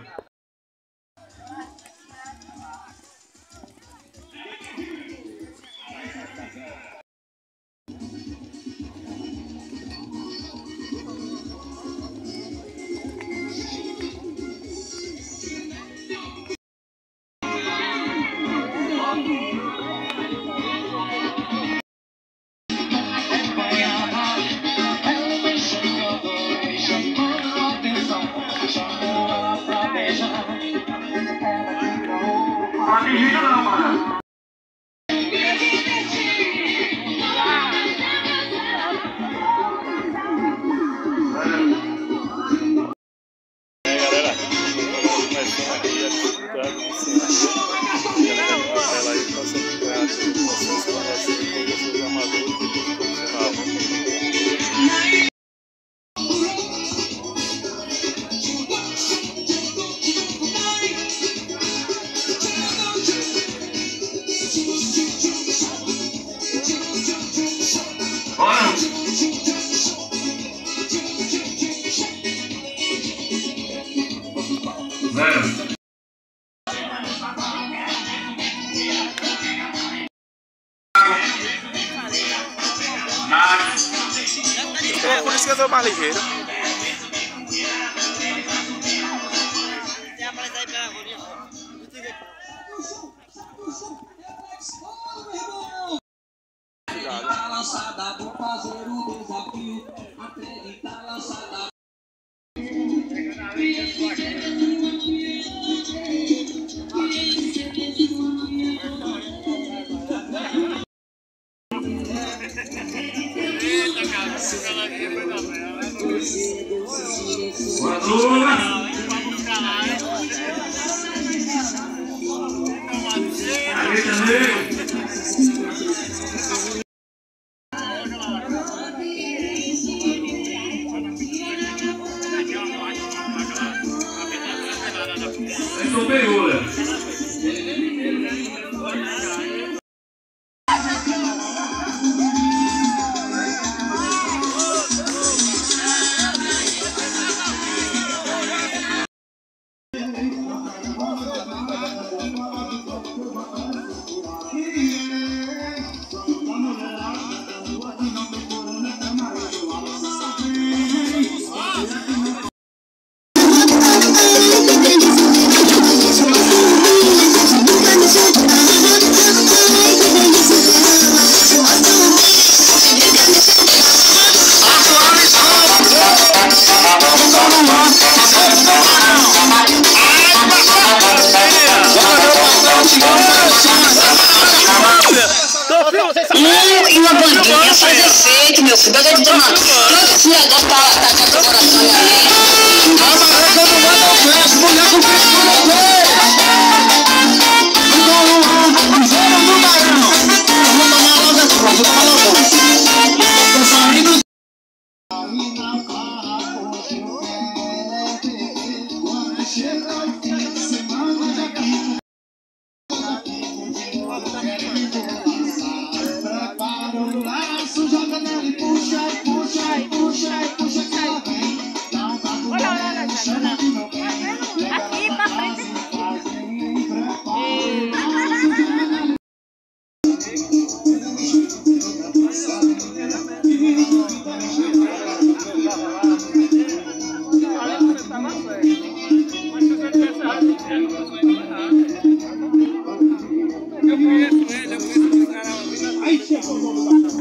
Atingido não, mano. Zero. É, por isso que eu sou mais ligeiro. Acreditar lançada, vou fazer o desafio. Acreditar lançada. E uma bandinha faz efeito, meu filho. Bagulho de tomar. Todo esse negócio tá atacando o coração e aí. A barraca não manda o flash, mulher com fresco no pé. Zero no barão. Eu vou tomar logo essa, vou tomar logo. Tô saindo. Chega o fim de semana daqui. Prepara o laço, joga nele, puxa, puxa, puxa, puxa, cai. Dá um papo nele, chama de novo. Aqui pra frente. Eu conheço ele, eu conheço esse cara. Aí chegou o nome da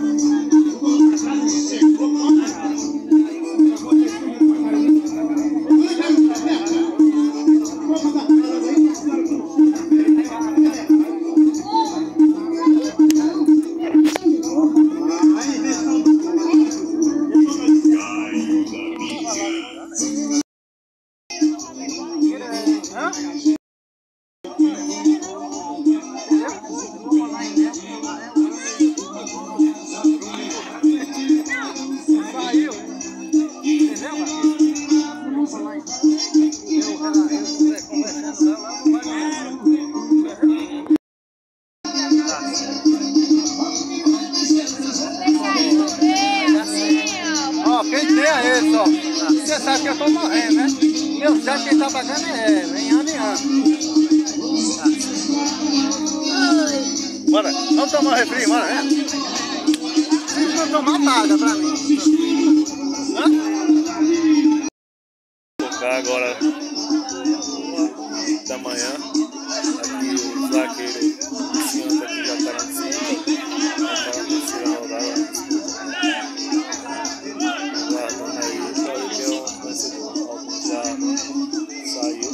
Quem tem é esse, ó. Você sabe que eu tô morrendo, né? Eu sei que quem tá pagando é ela, em ano em ano. Bora, vamos tomar um refri, bora, né? Se não tomar, paga pra mim. Hã? Vou colocar agora da manhã. Aqui o zagueiro iniciante aqui já tá na cima. Já tá na terceira rodada. Guardando aí, só aí que é um vencedor. Alguns já saiu,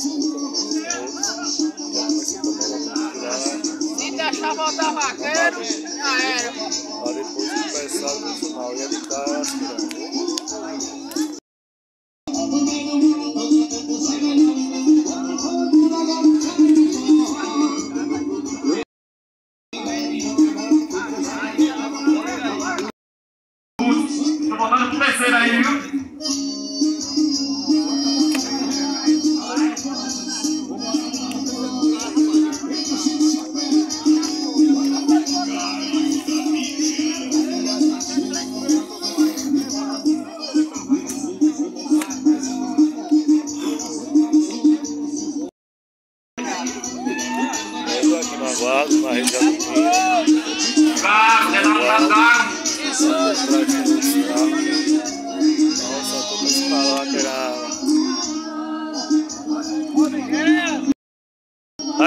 já começou também a tirar. Se deixar voltar vaqueiro, já era. Para depois começar no final e ele tá aspirando. Tô botando pro terceiro aí, viu?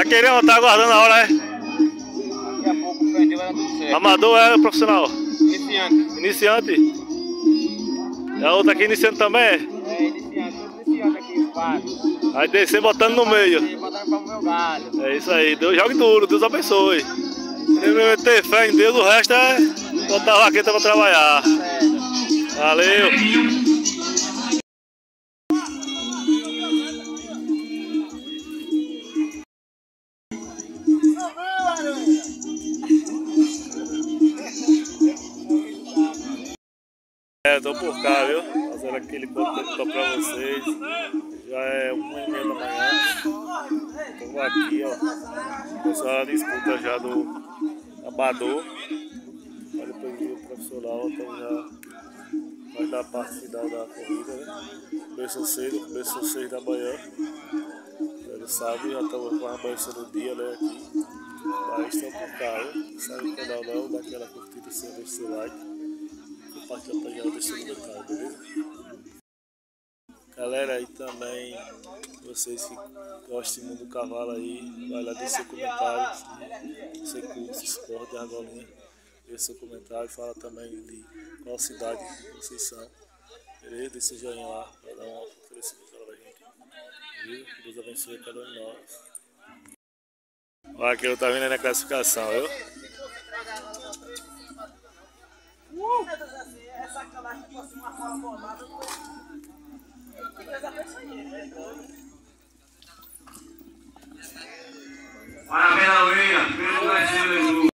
Vaqueirão tá aguardando a hora, é? Daqui a pouco o prendeu, era tudo certo. Amador é profissional? Iniciante. Iniciante? E a outra aqui iniciante também é? É, iniciante, tudo iniciante aqui, os quatro. Aí descer botando no meio. Botando para o meu galho. É isso aí, Deus jogue duro, Deus abençoe. Primeiro ter fé em Deus, o resto é botar a vaqueta pra trabalhar. Valeu! É, tô por cá, viu? Fazendo aquele conteúdo pra vocês. Já é uma e meia da manhã. Estamos aqui, ó. O pessoal disputa já do amador. Aí depois do profissional, então já vai dar parte final da corrida, né? Começou cedo, começou seis da manhã. Ele sabe, já estamos amanhecendo o dia, né? Aqui. Mas estão por cá, viu? Sai do canal não, dá aquela curtida, deixa o seu like. Compartilha pra geral, deixa o comentário, beleza? Galera, aí também, vocês que gostam muito do cavalo aí, vai lá deixar seu comentário, se você curte, se esporte, a golinha, deixa seu comentário, fala também de qual cidade vocês são, beleza? Deixa o joinha lá, pra dar uma oferecimento pra gente, viu? Que Deus abençoe cada um de nós. Olha que eu tá vindo aí na classificação, viu? É sacanagem que fosse uma fala bolada. Parabéns, Laurinha. Primeiro lugar de Aleluia.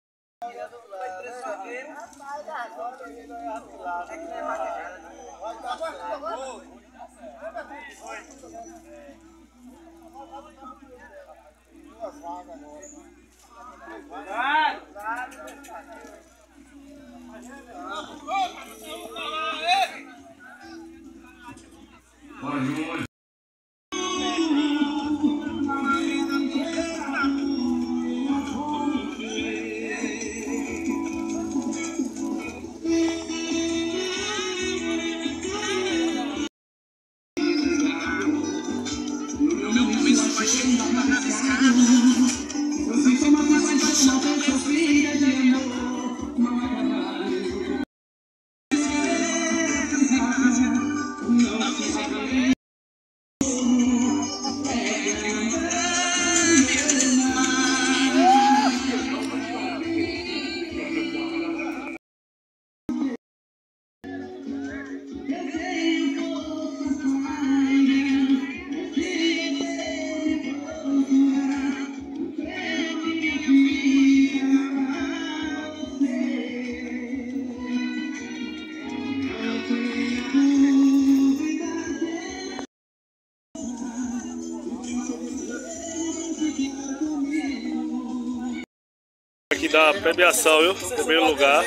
Aqui da premiação, viu? Primeiro lugar.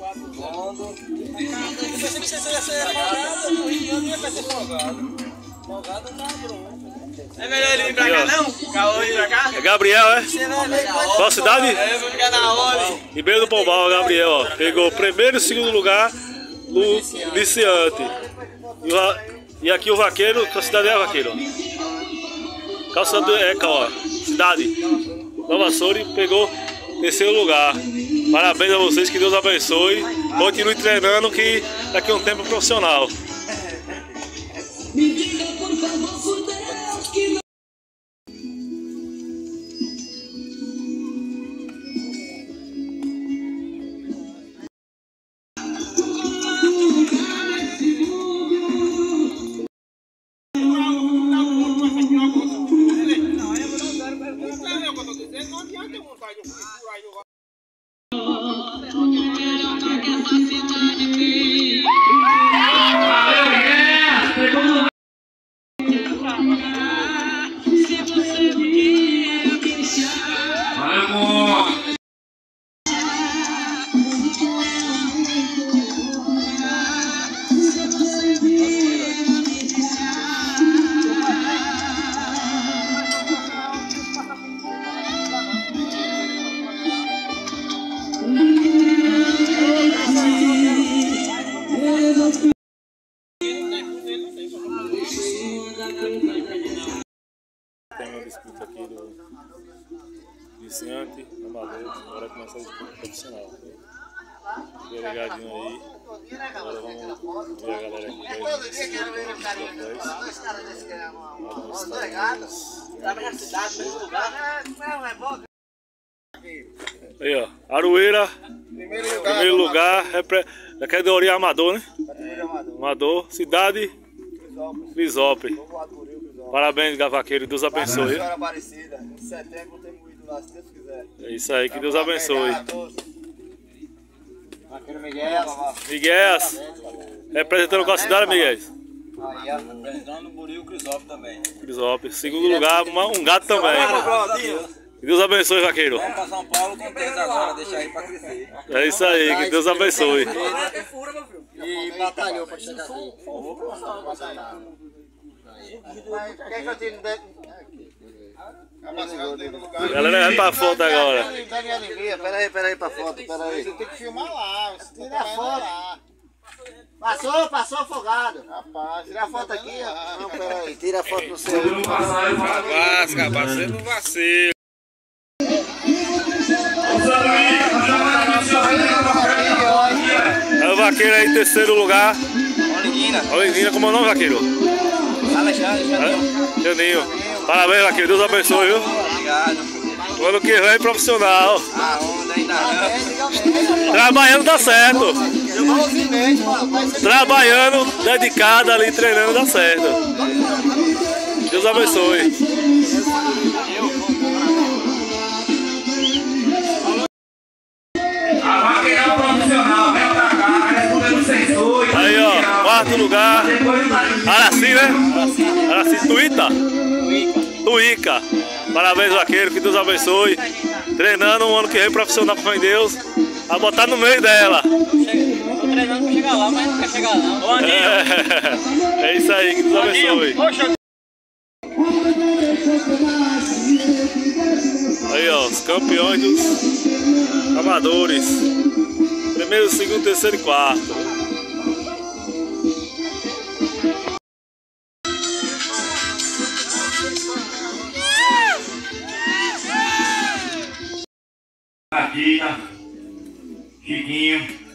É melhor ele vir pra cá não? Caô vir pra cá? É Gabriel, é? Qual cidade? É, vou ficar na hora. Ribeiro do Pombal, Gabriel, ó. Pegou primeiro e segundo lugar no iniciante. E, o, e aqui o vaqueiro, qual cidade é, vaqueiro? Qual cidade é, ó? Cidade. Nova Soure pegou terceiro lugar. Parabéns a vocês, que Deus abençoe. Continue treinando, que daqui a um tempo é profissional. Me diga por favor, por Deus, que não. disputa aqui do iniciante, amador, agora começa a disputa profissional. Fica ligadinho aí. Agora vamos ver a galera aqui. Aí, ó, Aroeira, primeiro lugar, primeiro lugar repre... da categoria amador, né? Amador, cidade Crisópolis. Parabéns, Gavaqueiro, Deus abençoe. Em setembro temos ido lá, se Deus quiser. É isso aí, que Deus abençoe. Miguel, Miguel, representando qual cidade, Miguel? representando o Buril Crisópolis também. Crisópolis, segundo lugar, um gato também. Que Deus abençoe, vaqueiro. Vamos para São Paulo com três agora, deixa aí para crescer. É isso aí, que Deus abençoe. E batalhou para chegar aqui. Quer que eu tire dentro? Galera, vai pra foto agora. Peraí, peraí pra foto, peraí. Você tem que filmar lá, você tira a foto lá. Passou, passou afogado. Rapaz, tira a foto aqui, ó. Não, peraí, tira a foto no seu. Vasca, parceiro no vacilo. É o vaqueiro aí, terceiro lugar. Olinguina. Olinguina, como é o nome, vaqueiro? Alexandre, Janinho. Janinho. Parabéns, vaqueiro, Deus abençoe, viu? Obrigado. O ano que vem, profissional. A onda ainda não. Trabalhando dá certo. Trabalhando, dedicado ali, treinando dá certo. Deus abençoe. A vaqueira profissional, vem pra cá, respondendo sem dois. Aí, ó, quarto lugar. Araci, né? Araci, Tuíta. Tuíca. Parabéns, vaqueiro, que Deus abençoe. Treinando um ano que vem profissional com em Deus. A botar no meio dela. Tô treinando pra chegar lá, mas não quer chegar não. É, é isso aí, que Deus abençoe. Aí, ó, os campeões dos amadores. Primeiro, segundo, terceiro e quarto. Aqui, Chiquinho.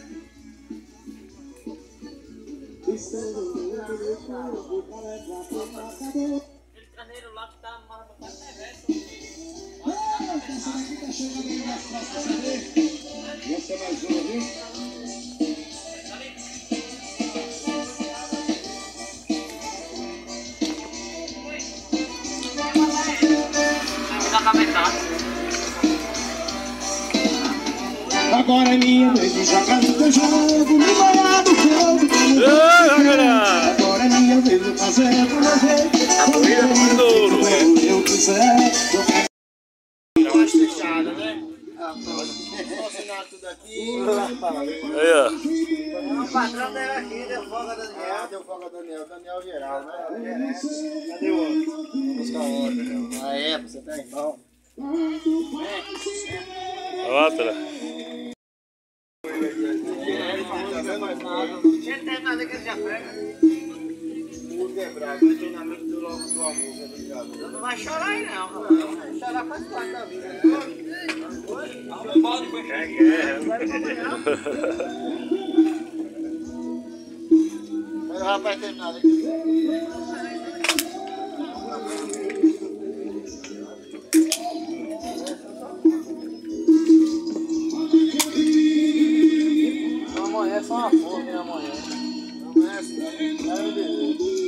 Agora é minha vez de jogar no teu jogo, me banhar do fogo. Agora é minha vez de fazer do meu jeito. A corrida do Mandouro. Eu quiser. Mais fechada, né? Vou assinar tudo aqui. Aí, ó. O patrão dele aqui, deu folga a Daniel. Deu folga a Daniel. Daniel geral, né? Cadê o outro? Vamos buscar o outro. Ah, é? Você tá irmão? Outra. Ele tem nada que ele já pega. Vou quebrar, o treinamento do logo do amor, tá ligado? Não vai chorar aí não, não. Chorar faz parte da vida. Não pode, pois. É, é. Mas o rapaz tem nada aqui. Amanhã é só uma foto, né, amanhã? Amanhã é assim, é meu desejo.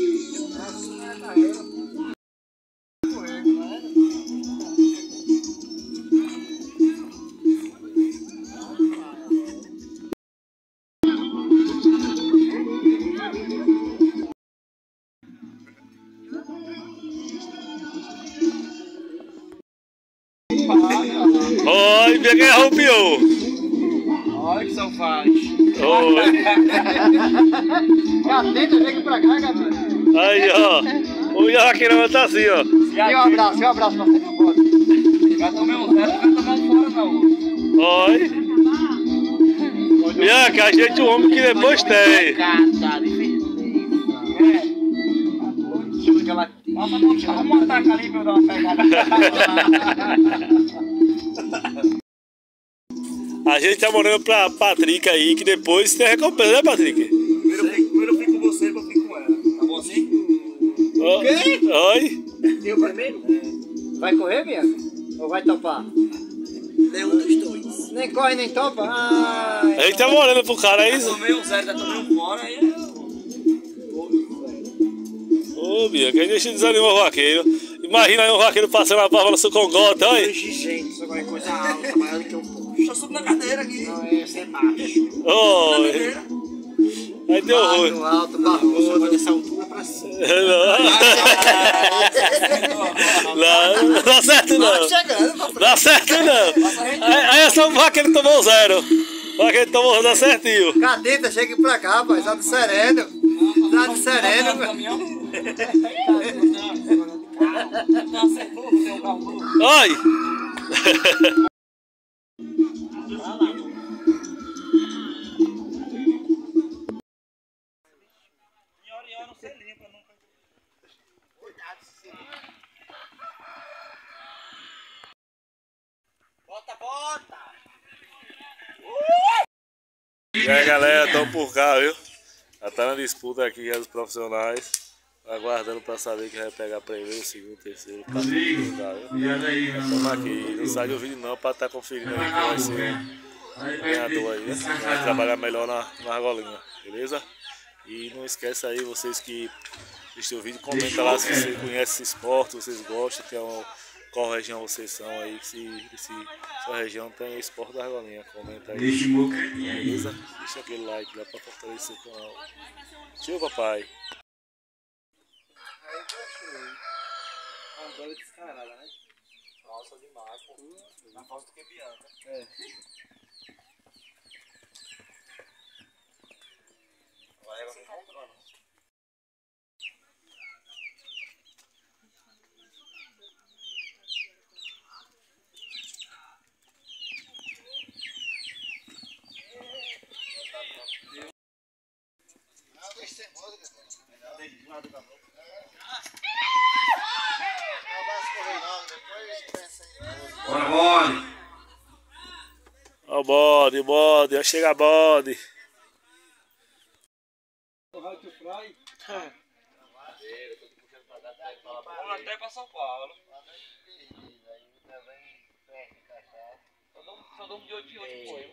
Oi, peguei a roupiou. Olha que são faz. Oi. Gateta, vem aqui pra cá, gateta. Aí, ó. O Iaqueirão tá assim, ó. E um abraço, e um abraço pra você que pode. Já tomei um zero, não vai tomar um fora não. Oi. Bianca, a gente é um homem que depois tem. aquela... Vamos uma taca ali pra eu dar uma pegada. A gente tá morando pra Patrick aí, que depois tem recompensa, né, Patrick? Primeiro eu fico, primeiro eu fico com você, depois eu fico com ela. Tá bom assim? O quê? Oi? Eu primeiro? Vai correr, Bianca? Ou vai topar? Nenhum dos dois. Nem corre, nem topa? Ai, a gente tá morando pro cara, é isso? Já tomei um zero, já tomei um fora, aí é... Ô, Bianca, aí deixa de desanimar o vaqueiro. Imagina aí um vaqueiro passando a válvula com congota, olha. Exigente, isso agora é coisa alta, maior do que eu posso. Deixa eu subir na cadeira aqui. Não, é ser baixo. Oi. Aí deu ruim. Magro, alto, barroso, agora dessa altura pra cima. Não, não dá certo não. Não dá certo não. Aí é só o vaqueiro tomou zero. O vaqueiro tomou zero certinho. Cadeta, chega pra cá, rapaz. Tá do sereno. Tá do sereno. Oi! Bota, bota! E aí, galera, estamos por cá, viu? Já tá na disputa aqui já dos profissionais. Aguardando pra saber quem vai pegar primeiro, segundo, terceiro, quarto, quinto lugar, viu? Estamos aqui, não sai do vídeo não pra estar tá conferindo aí quem vai ser o ganhador aí, né? Vai trabalhar melhor na, na argolinha, beleza? E não esquece aí, vocês que assistem o vídeo, comenta lá se você conhece esse esporte, vocês gostam, tem uma, qual região vocês são aí, se, se sua região tem esporte da argolinha, comenta aí, beleza? Deixa aquele like lá pra fortalecer o canal. Tchau, papai! Uma bola descarada, né? Nossa, demais, pô. Mais fácil do que Bianca. É. Agora ela não encontrou, não. Não, deixa sem música, cara. Deixa de lado da boca. Bora, bode! Ó o bode, bode, ó, chega bode. Vamos até pra São Paulo. Só dou um de oito de oito foi.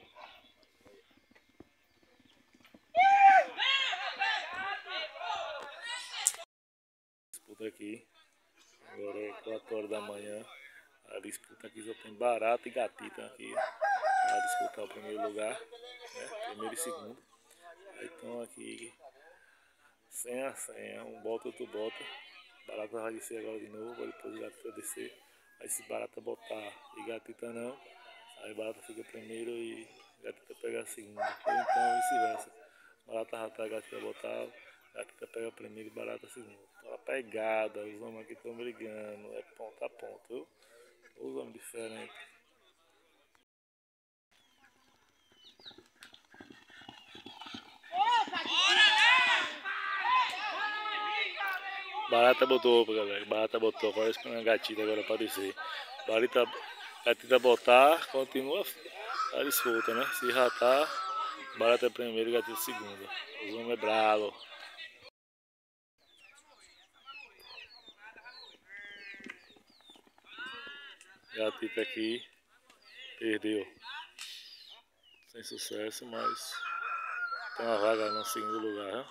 Disputa aqui. Agora é quatro horas da manhã. A disputa aqui só tem barata e gatita aqui. Para disputar o primeiro lugar, né? Primeiro e segundo. Aí estão aqui cem a cem, um bota, outro bota. Barata vai descer agora de novo, depois gatita descer. Aí se barata botar e gatita não, aí barata fica primeiro e gatita pega a segunda. Ou então vice-versa. Barata já tá, gatita botar, gatita pega primeiro e barata segunda. Então a pegada, os homens aqui estão brigando, é ponta a ponta, viu? Os homens diferentes. Barata botou, galera. Barata botou. Agora esperando a gatita agora para descer. Barata, gatita botar, continua a disputa, né? Se ratar, barata é primeiro e gatita segunda. Os homens é bravo. Gatita aqui perdeu. Sem sucesso, mas tem uma vaga no segundo lugar, né?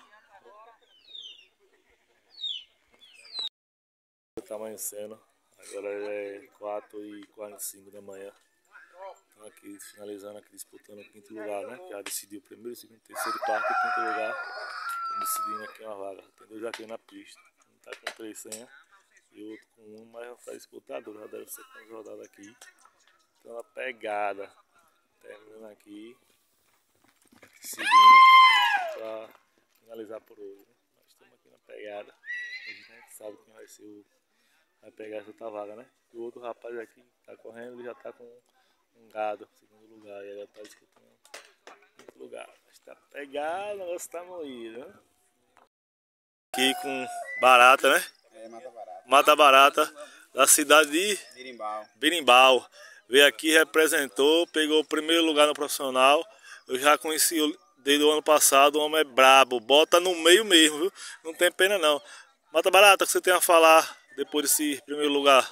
Tá amanhecendo, agora é quatro e quarenta e cinco da manhã. Estão aqui finalizando, aqui disputando o quinto lugar, né? Já decidiu o primeiro, segundo, terceiro, quarto e quinto lugar. Estão decidindo aqui uma vaga. Tem dois aqui na pista. Um tá com três senhas e o outro com um, mas já tá disputado, já deve ser com rodada aqui. Então a pegada. Terminando aqui. Seguindo para finalizar por hoje, né? Nós estamos aqui na pegada. A gente sabe quem vai ser o. Vai pegar essa outra vaga, né? E o outro rapaz aqui tá correndo, ele já tá com um gado, segundo lugar, e ele tá disputando quinto lugar. Mas tá pegado, o negócio tá moído, né? Aqui com barata, né? É, Mata Barata. Mata Barata, da cidade de Birimbau. Birimbau. Veio aqui, representou, pegou o primeiro lugar no profissional. Eu já conheci desde o ano passado, o homem é brabo, bota no meio mesmo, viu? Não tem pena não. Mata Barata, o que você tem a falar depois desse primeiro lugar?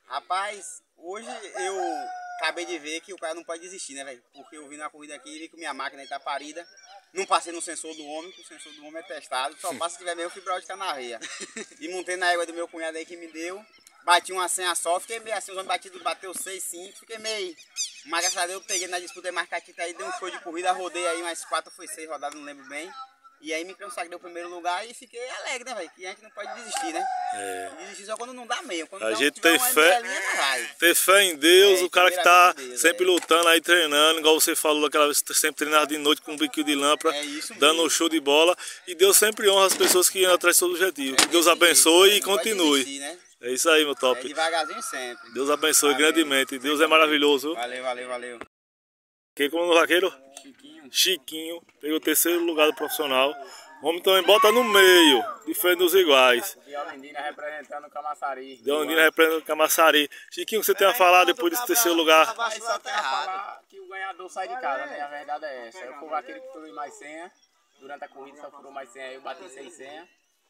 Rapaz, hoje eu acabei de ver que o cara não pode desistir, né, velho? Porque eu vi na corrida aqui, vi que minha máquina está parida. Não passei no sensor do homem, porque o sensor do homem é testado. Só passa se tiver meio fibra ótica na veia. E montei na égua do meu cunhado aí que me deu. Bati uma senha só, fiquei meio assim, os homens batidos, bateu seis, cinco, fiquei meio. Mas graças a Deus eu peguei na disputa de marcatita aí, dei um show de corrida, rodei aí umas quatro, foi seis rodadas, não lembro bem. E aí me consagrei o primeiro lugar e fiquei alegre, né, velho? Que a gente não pode desistir, né? É. Desistir só quando não dá meio. Quando A dá gente um, tem fé, ter fé em Deus, é, o cara que tá Deus, sempre é. lutando aí, treinando, igual você falou daquela vez, sempre treinava de noite com um biquinho de lâmpada, é dando um show de bola. E Deus sempre honra as pessoas que iam atrás do seu objetivo. É, que Deus abençoe e continue. Desistir, né? É isso aí, meu top. É devagarzinho sempre. Deus abençoe valeu. grandemente. Deus é maravilhoso. Valeu, valeu, valeu. Quem como no vaqueiro? Chiquinho. Chiquinho. Pegou o terceiro lugar do profissional. O homem também bota no meio, diferente dos iguais. Diolindina representando o Camaçari. Diolindina representando o Camaçari. Chiquinho, o que você tem a falar depois desse terceiro lugar? Só tem a falar que o ganhador sai de casa, né? A verdade é essa. Eu fui aquele que furou mais senha. Durante a corrida só furou mais senha, eu bati seis senhas.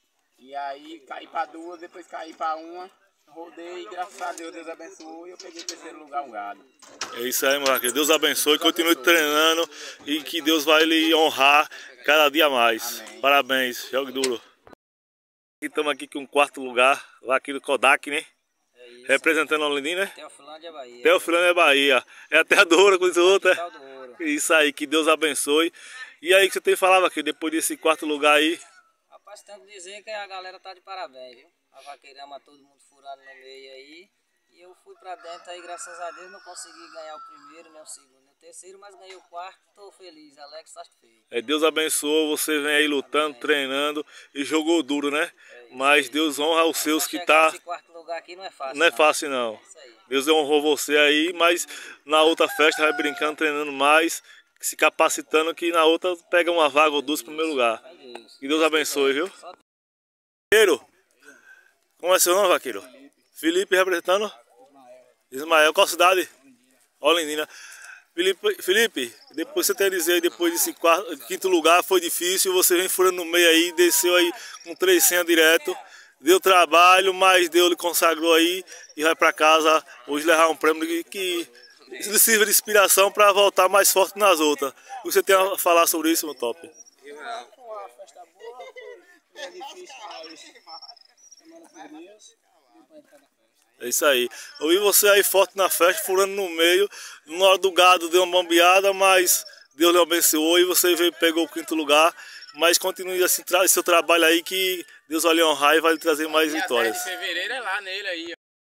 E aí caí para duas, depois caí para uma. Rodei, graças a Deus, Deus abençoe, e eu peguei o terceiro lugar, um gado. É isso aí, moleque. Deus abençoe, Deus continue abençoe. treinando e que Deus vai lhe honrar cada dia mais. Amém. Parabéns, jogue duro. Estamos aqui com o quarto lugar, vaqueiro Kodak, né? É isso. Representando a Olinda, né? Teofilândia, Bahia. Teofilândia, Bahia. É a terra do ouro, com os outros. É isso aí, que Deus abençoe. E aí, que você tem falado aqui, depois desse quarto lugar aí? Rapaz, tem que dizer que a galera tá de parabéns, viu? A vaqueirama, todo mundo furado no meio aí. E eu fui pra dentro aí, graças a Deus, não consegui ganhar o primeiro, nem o segundo, nem o terceiro, mas ganhei o quarto, tô feliz, alegre, satisfeito. É, Deus abençoou, você vem aí lutando, Amém. treinando e jogou duro, né? É mas Deus honra os seus que tá... Esse quarto lugar aqui não é fácil, Não é fácil, não. É Deus honrou você aí, mas na outra festa vai brincando, treinando mais, se capacitando, que na outra pega uma vaga ou duas no primeiro lugar. Que Deus abençoe, viu? Vaqueiro, como é seu nome, vaqueiro? Felipe representando? Ismael, qual cidade? Olindina. Felipe, Felipe, depois você tem a dizer, depois desse quarto, quinto lugar foi difícil, você vem furando no meio aí, desceu aí com três senhas direto, deu trabalho, mas Deus lhe consagrou aí e vai para casa hoje levar um prêmio que, que lhe sirva de inspiração para voltar mais forte nas outras. O que você tem a falar sobre isso, meu top? Foi uma festa boa, foi difícil, mas semana por Deus, deu para entrar na festa. É isso aí. Eu vi você aí forte na festa, furando no meio. Na hora do gado deu uma bombeada, mas Deus lhe abençoou e você veio, pegou o quinto lugar. Mas continue assim, tra seu trabalho aí que Deus vai lhe honrar e vai lhe trazer mais vitórias. Dia dez de fevereiro é lá nele aí.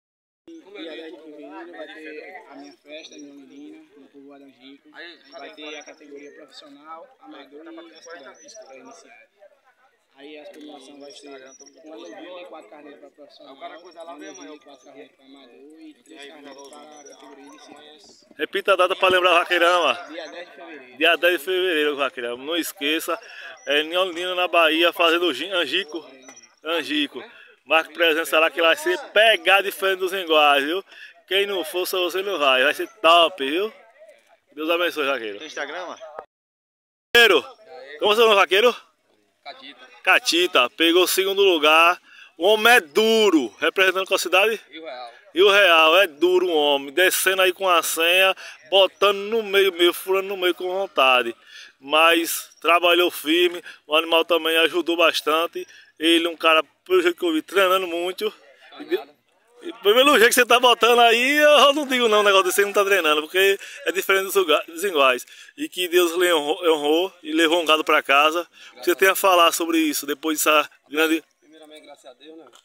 Dia dez de fevereiro vai ter a minha festa em Olindina, no povoado Angico. Vai ter a categoria profissional, amador e estudante para iniciar. Aí a premiação vai ser uma levila e quatro carneiros para profissional, uma levila e quatro carneiros para amador e três carneiros para a categoria inicial. Repita a data para lembrar o vaqueirama. Dia dez de fevereiro. Dia dez de fevereiro, vaqueirama. Não esqueça, é em Olindina, na Bahia, fazendo Angico. Angico. Marque presença lá que vai ser pegado diferente dos iguais, viu? Quem não for, só você não vai. Vai ser top, viu? Deus abençoe, vaqueiro. Tem Instagram, mano? Vaqueiro, como você é o vaqueiro? Catita. Catita, pegou o segundo lugar. O homem é duro, representando qual cidade? Rio Real. Rio Real, é duro o homem, descendo aí com a senha, botando no meio, meio, furando no meio com vontade. Mas trabalhou firme, o animal também ajudou bastante. Ele, um cara, pelo jeito que eu vi, treinando muito. E, pelo jeito que você tá botando aí, eu não digo não, o negócio desse não tá treinando, porque é diferente dos, dos iguais. E que Deus lhe honrou, honrou e levou um gado para casa. Você tem a falar sobre isso, depois dessa grande... Primeiramente, graças a Deus, né?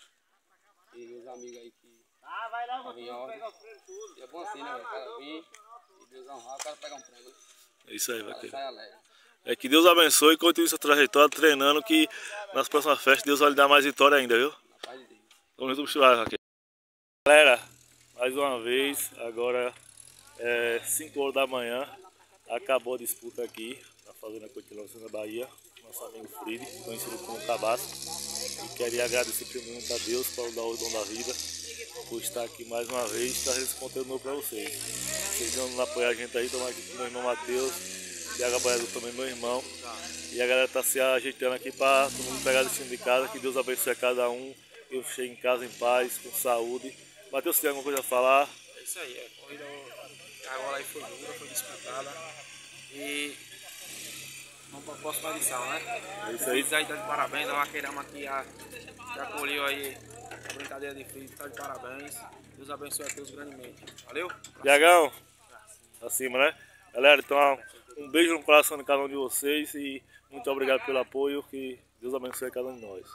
E meus amigos aí que... Ah, vai lá, vou pegar o prêmio tudo. E é bom assim, né, velho? O cara vir e Deus honrar, o cara pegar um prêmio. É isso aí, vaqueiro. É que Deus abençoe e continue sua trajetória treinando, que nas próximas festas Deus vai lhe dar mais vitória ainda, viu? Vamos observar, vaqueiro. Galera, mais uma vez, agora é cinco horas da manhã, acabou a disputa aqui na Fazenda Cotilhão, na Bahia, uma nosso amigo Fried, conhecido como Cabaço. E queria agradecer primeiramente a Deus por dar o dom da vida, por estar aqui mais uma vez trazendo esse conteúdo novo para vocês. Vocês vão apoiar a gente aí, estamos aqui com meu irmão Matheus, e a Gabriela também, meu irmão. E a galera está se ajeitando aqui para todo mundo pegar destino de casa, que Deus abençoe a cada um. Eu chegue em casa em paz, com saúde. Matheus, você tem alguma coisa a falar? É isso aí, a corrida agora aí foi dura, foi disputada. E vamos para a próxima edição, né? É isso aí. O aí tá de parabéns, a Vaqueirama aqui já, já colheu aí a brincadeira de frio, tá de parabéns. Deus abençoe a todos grandemente. Valeu? Tiagão, acima, né? Galera, então um beijo no coração de cada um de vocês e muito obrigado pelo apoio, que Deus abençoe cada um de nós.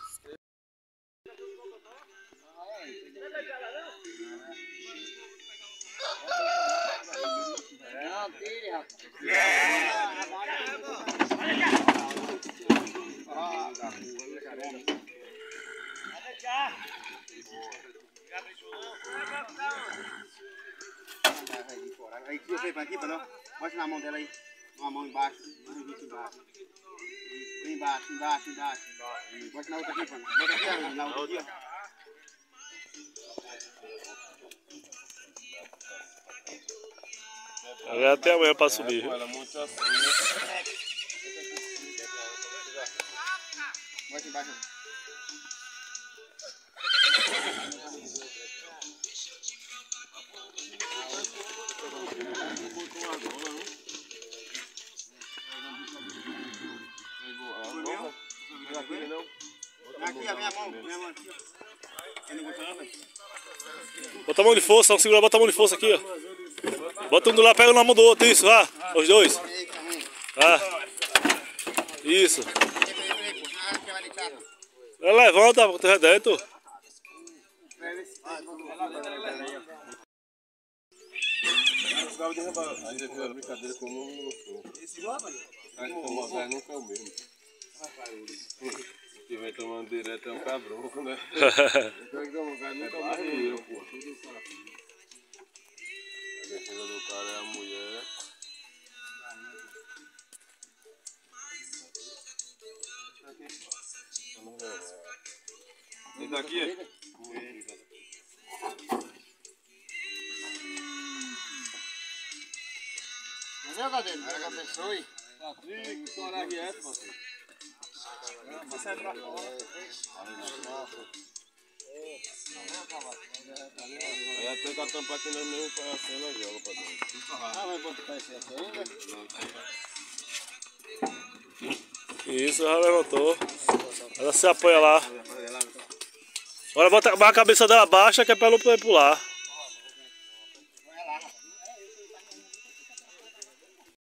Aí tira o peito aqui para não. Mostra na mão dela aí. Uma mão embaixo. Embaixo. Embaixo, embaixo, embaixo. Mostra na outra aqui, pana. Bota aqui, na outra aqui, ó. Agora até amanhã para subir. Viu? Mostra embaixo. Aqui, a minha mão, minha mão aqui, ó. Bota a mão de força, vamos segurar, bota a mão de força aqui, ó. Bota um do lado, pega na mão do outro, isso, vá. Os dois. Vá. Isso. Levanta, bota dentro. Ainda viu a brincadeira comum no show. Esse jogo, acho que o Moisés nunca é o mesmo. Se estiver tomando direto é um cabroco, né? Então que o Moisés nunca é o mesmo, pô. A defesa do cara é a mulher. Esse daqui é? Entendeu, Gadeiro? Deus abençoe. Que coragem é essa, você? Você sai pra fora. Aí até com a tampa aqui no mesmo coração, ela joga pra dentro. Ah, mas botar esse aqui ainda? Isso, já levantou. Ela se apoia lá. Agora bota a cabeça dela baixa, que é pra ela poder pular.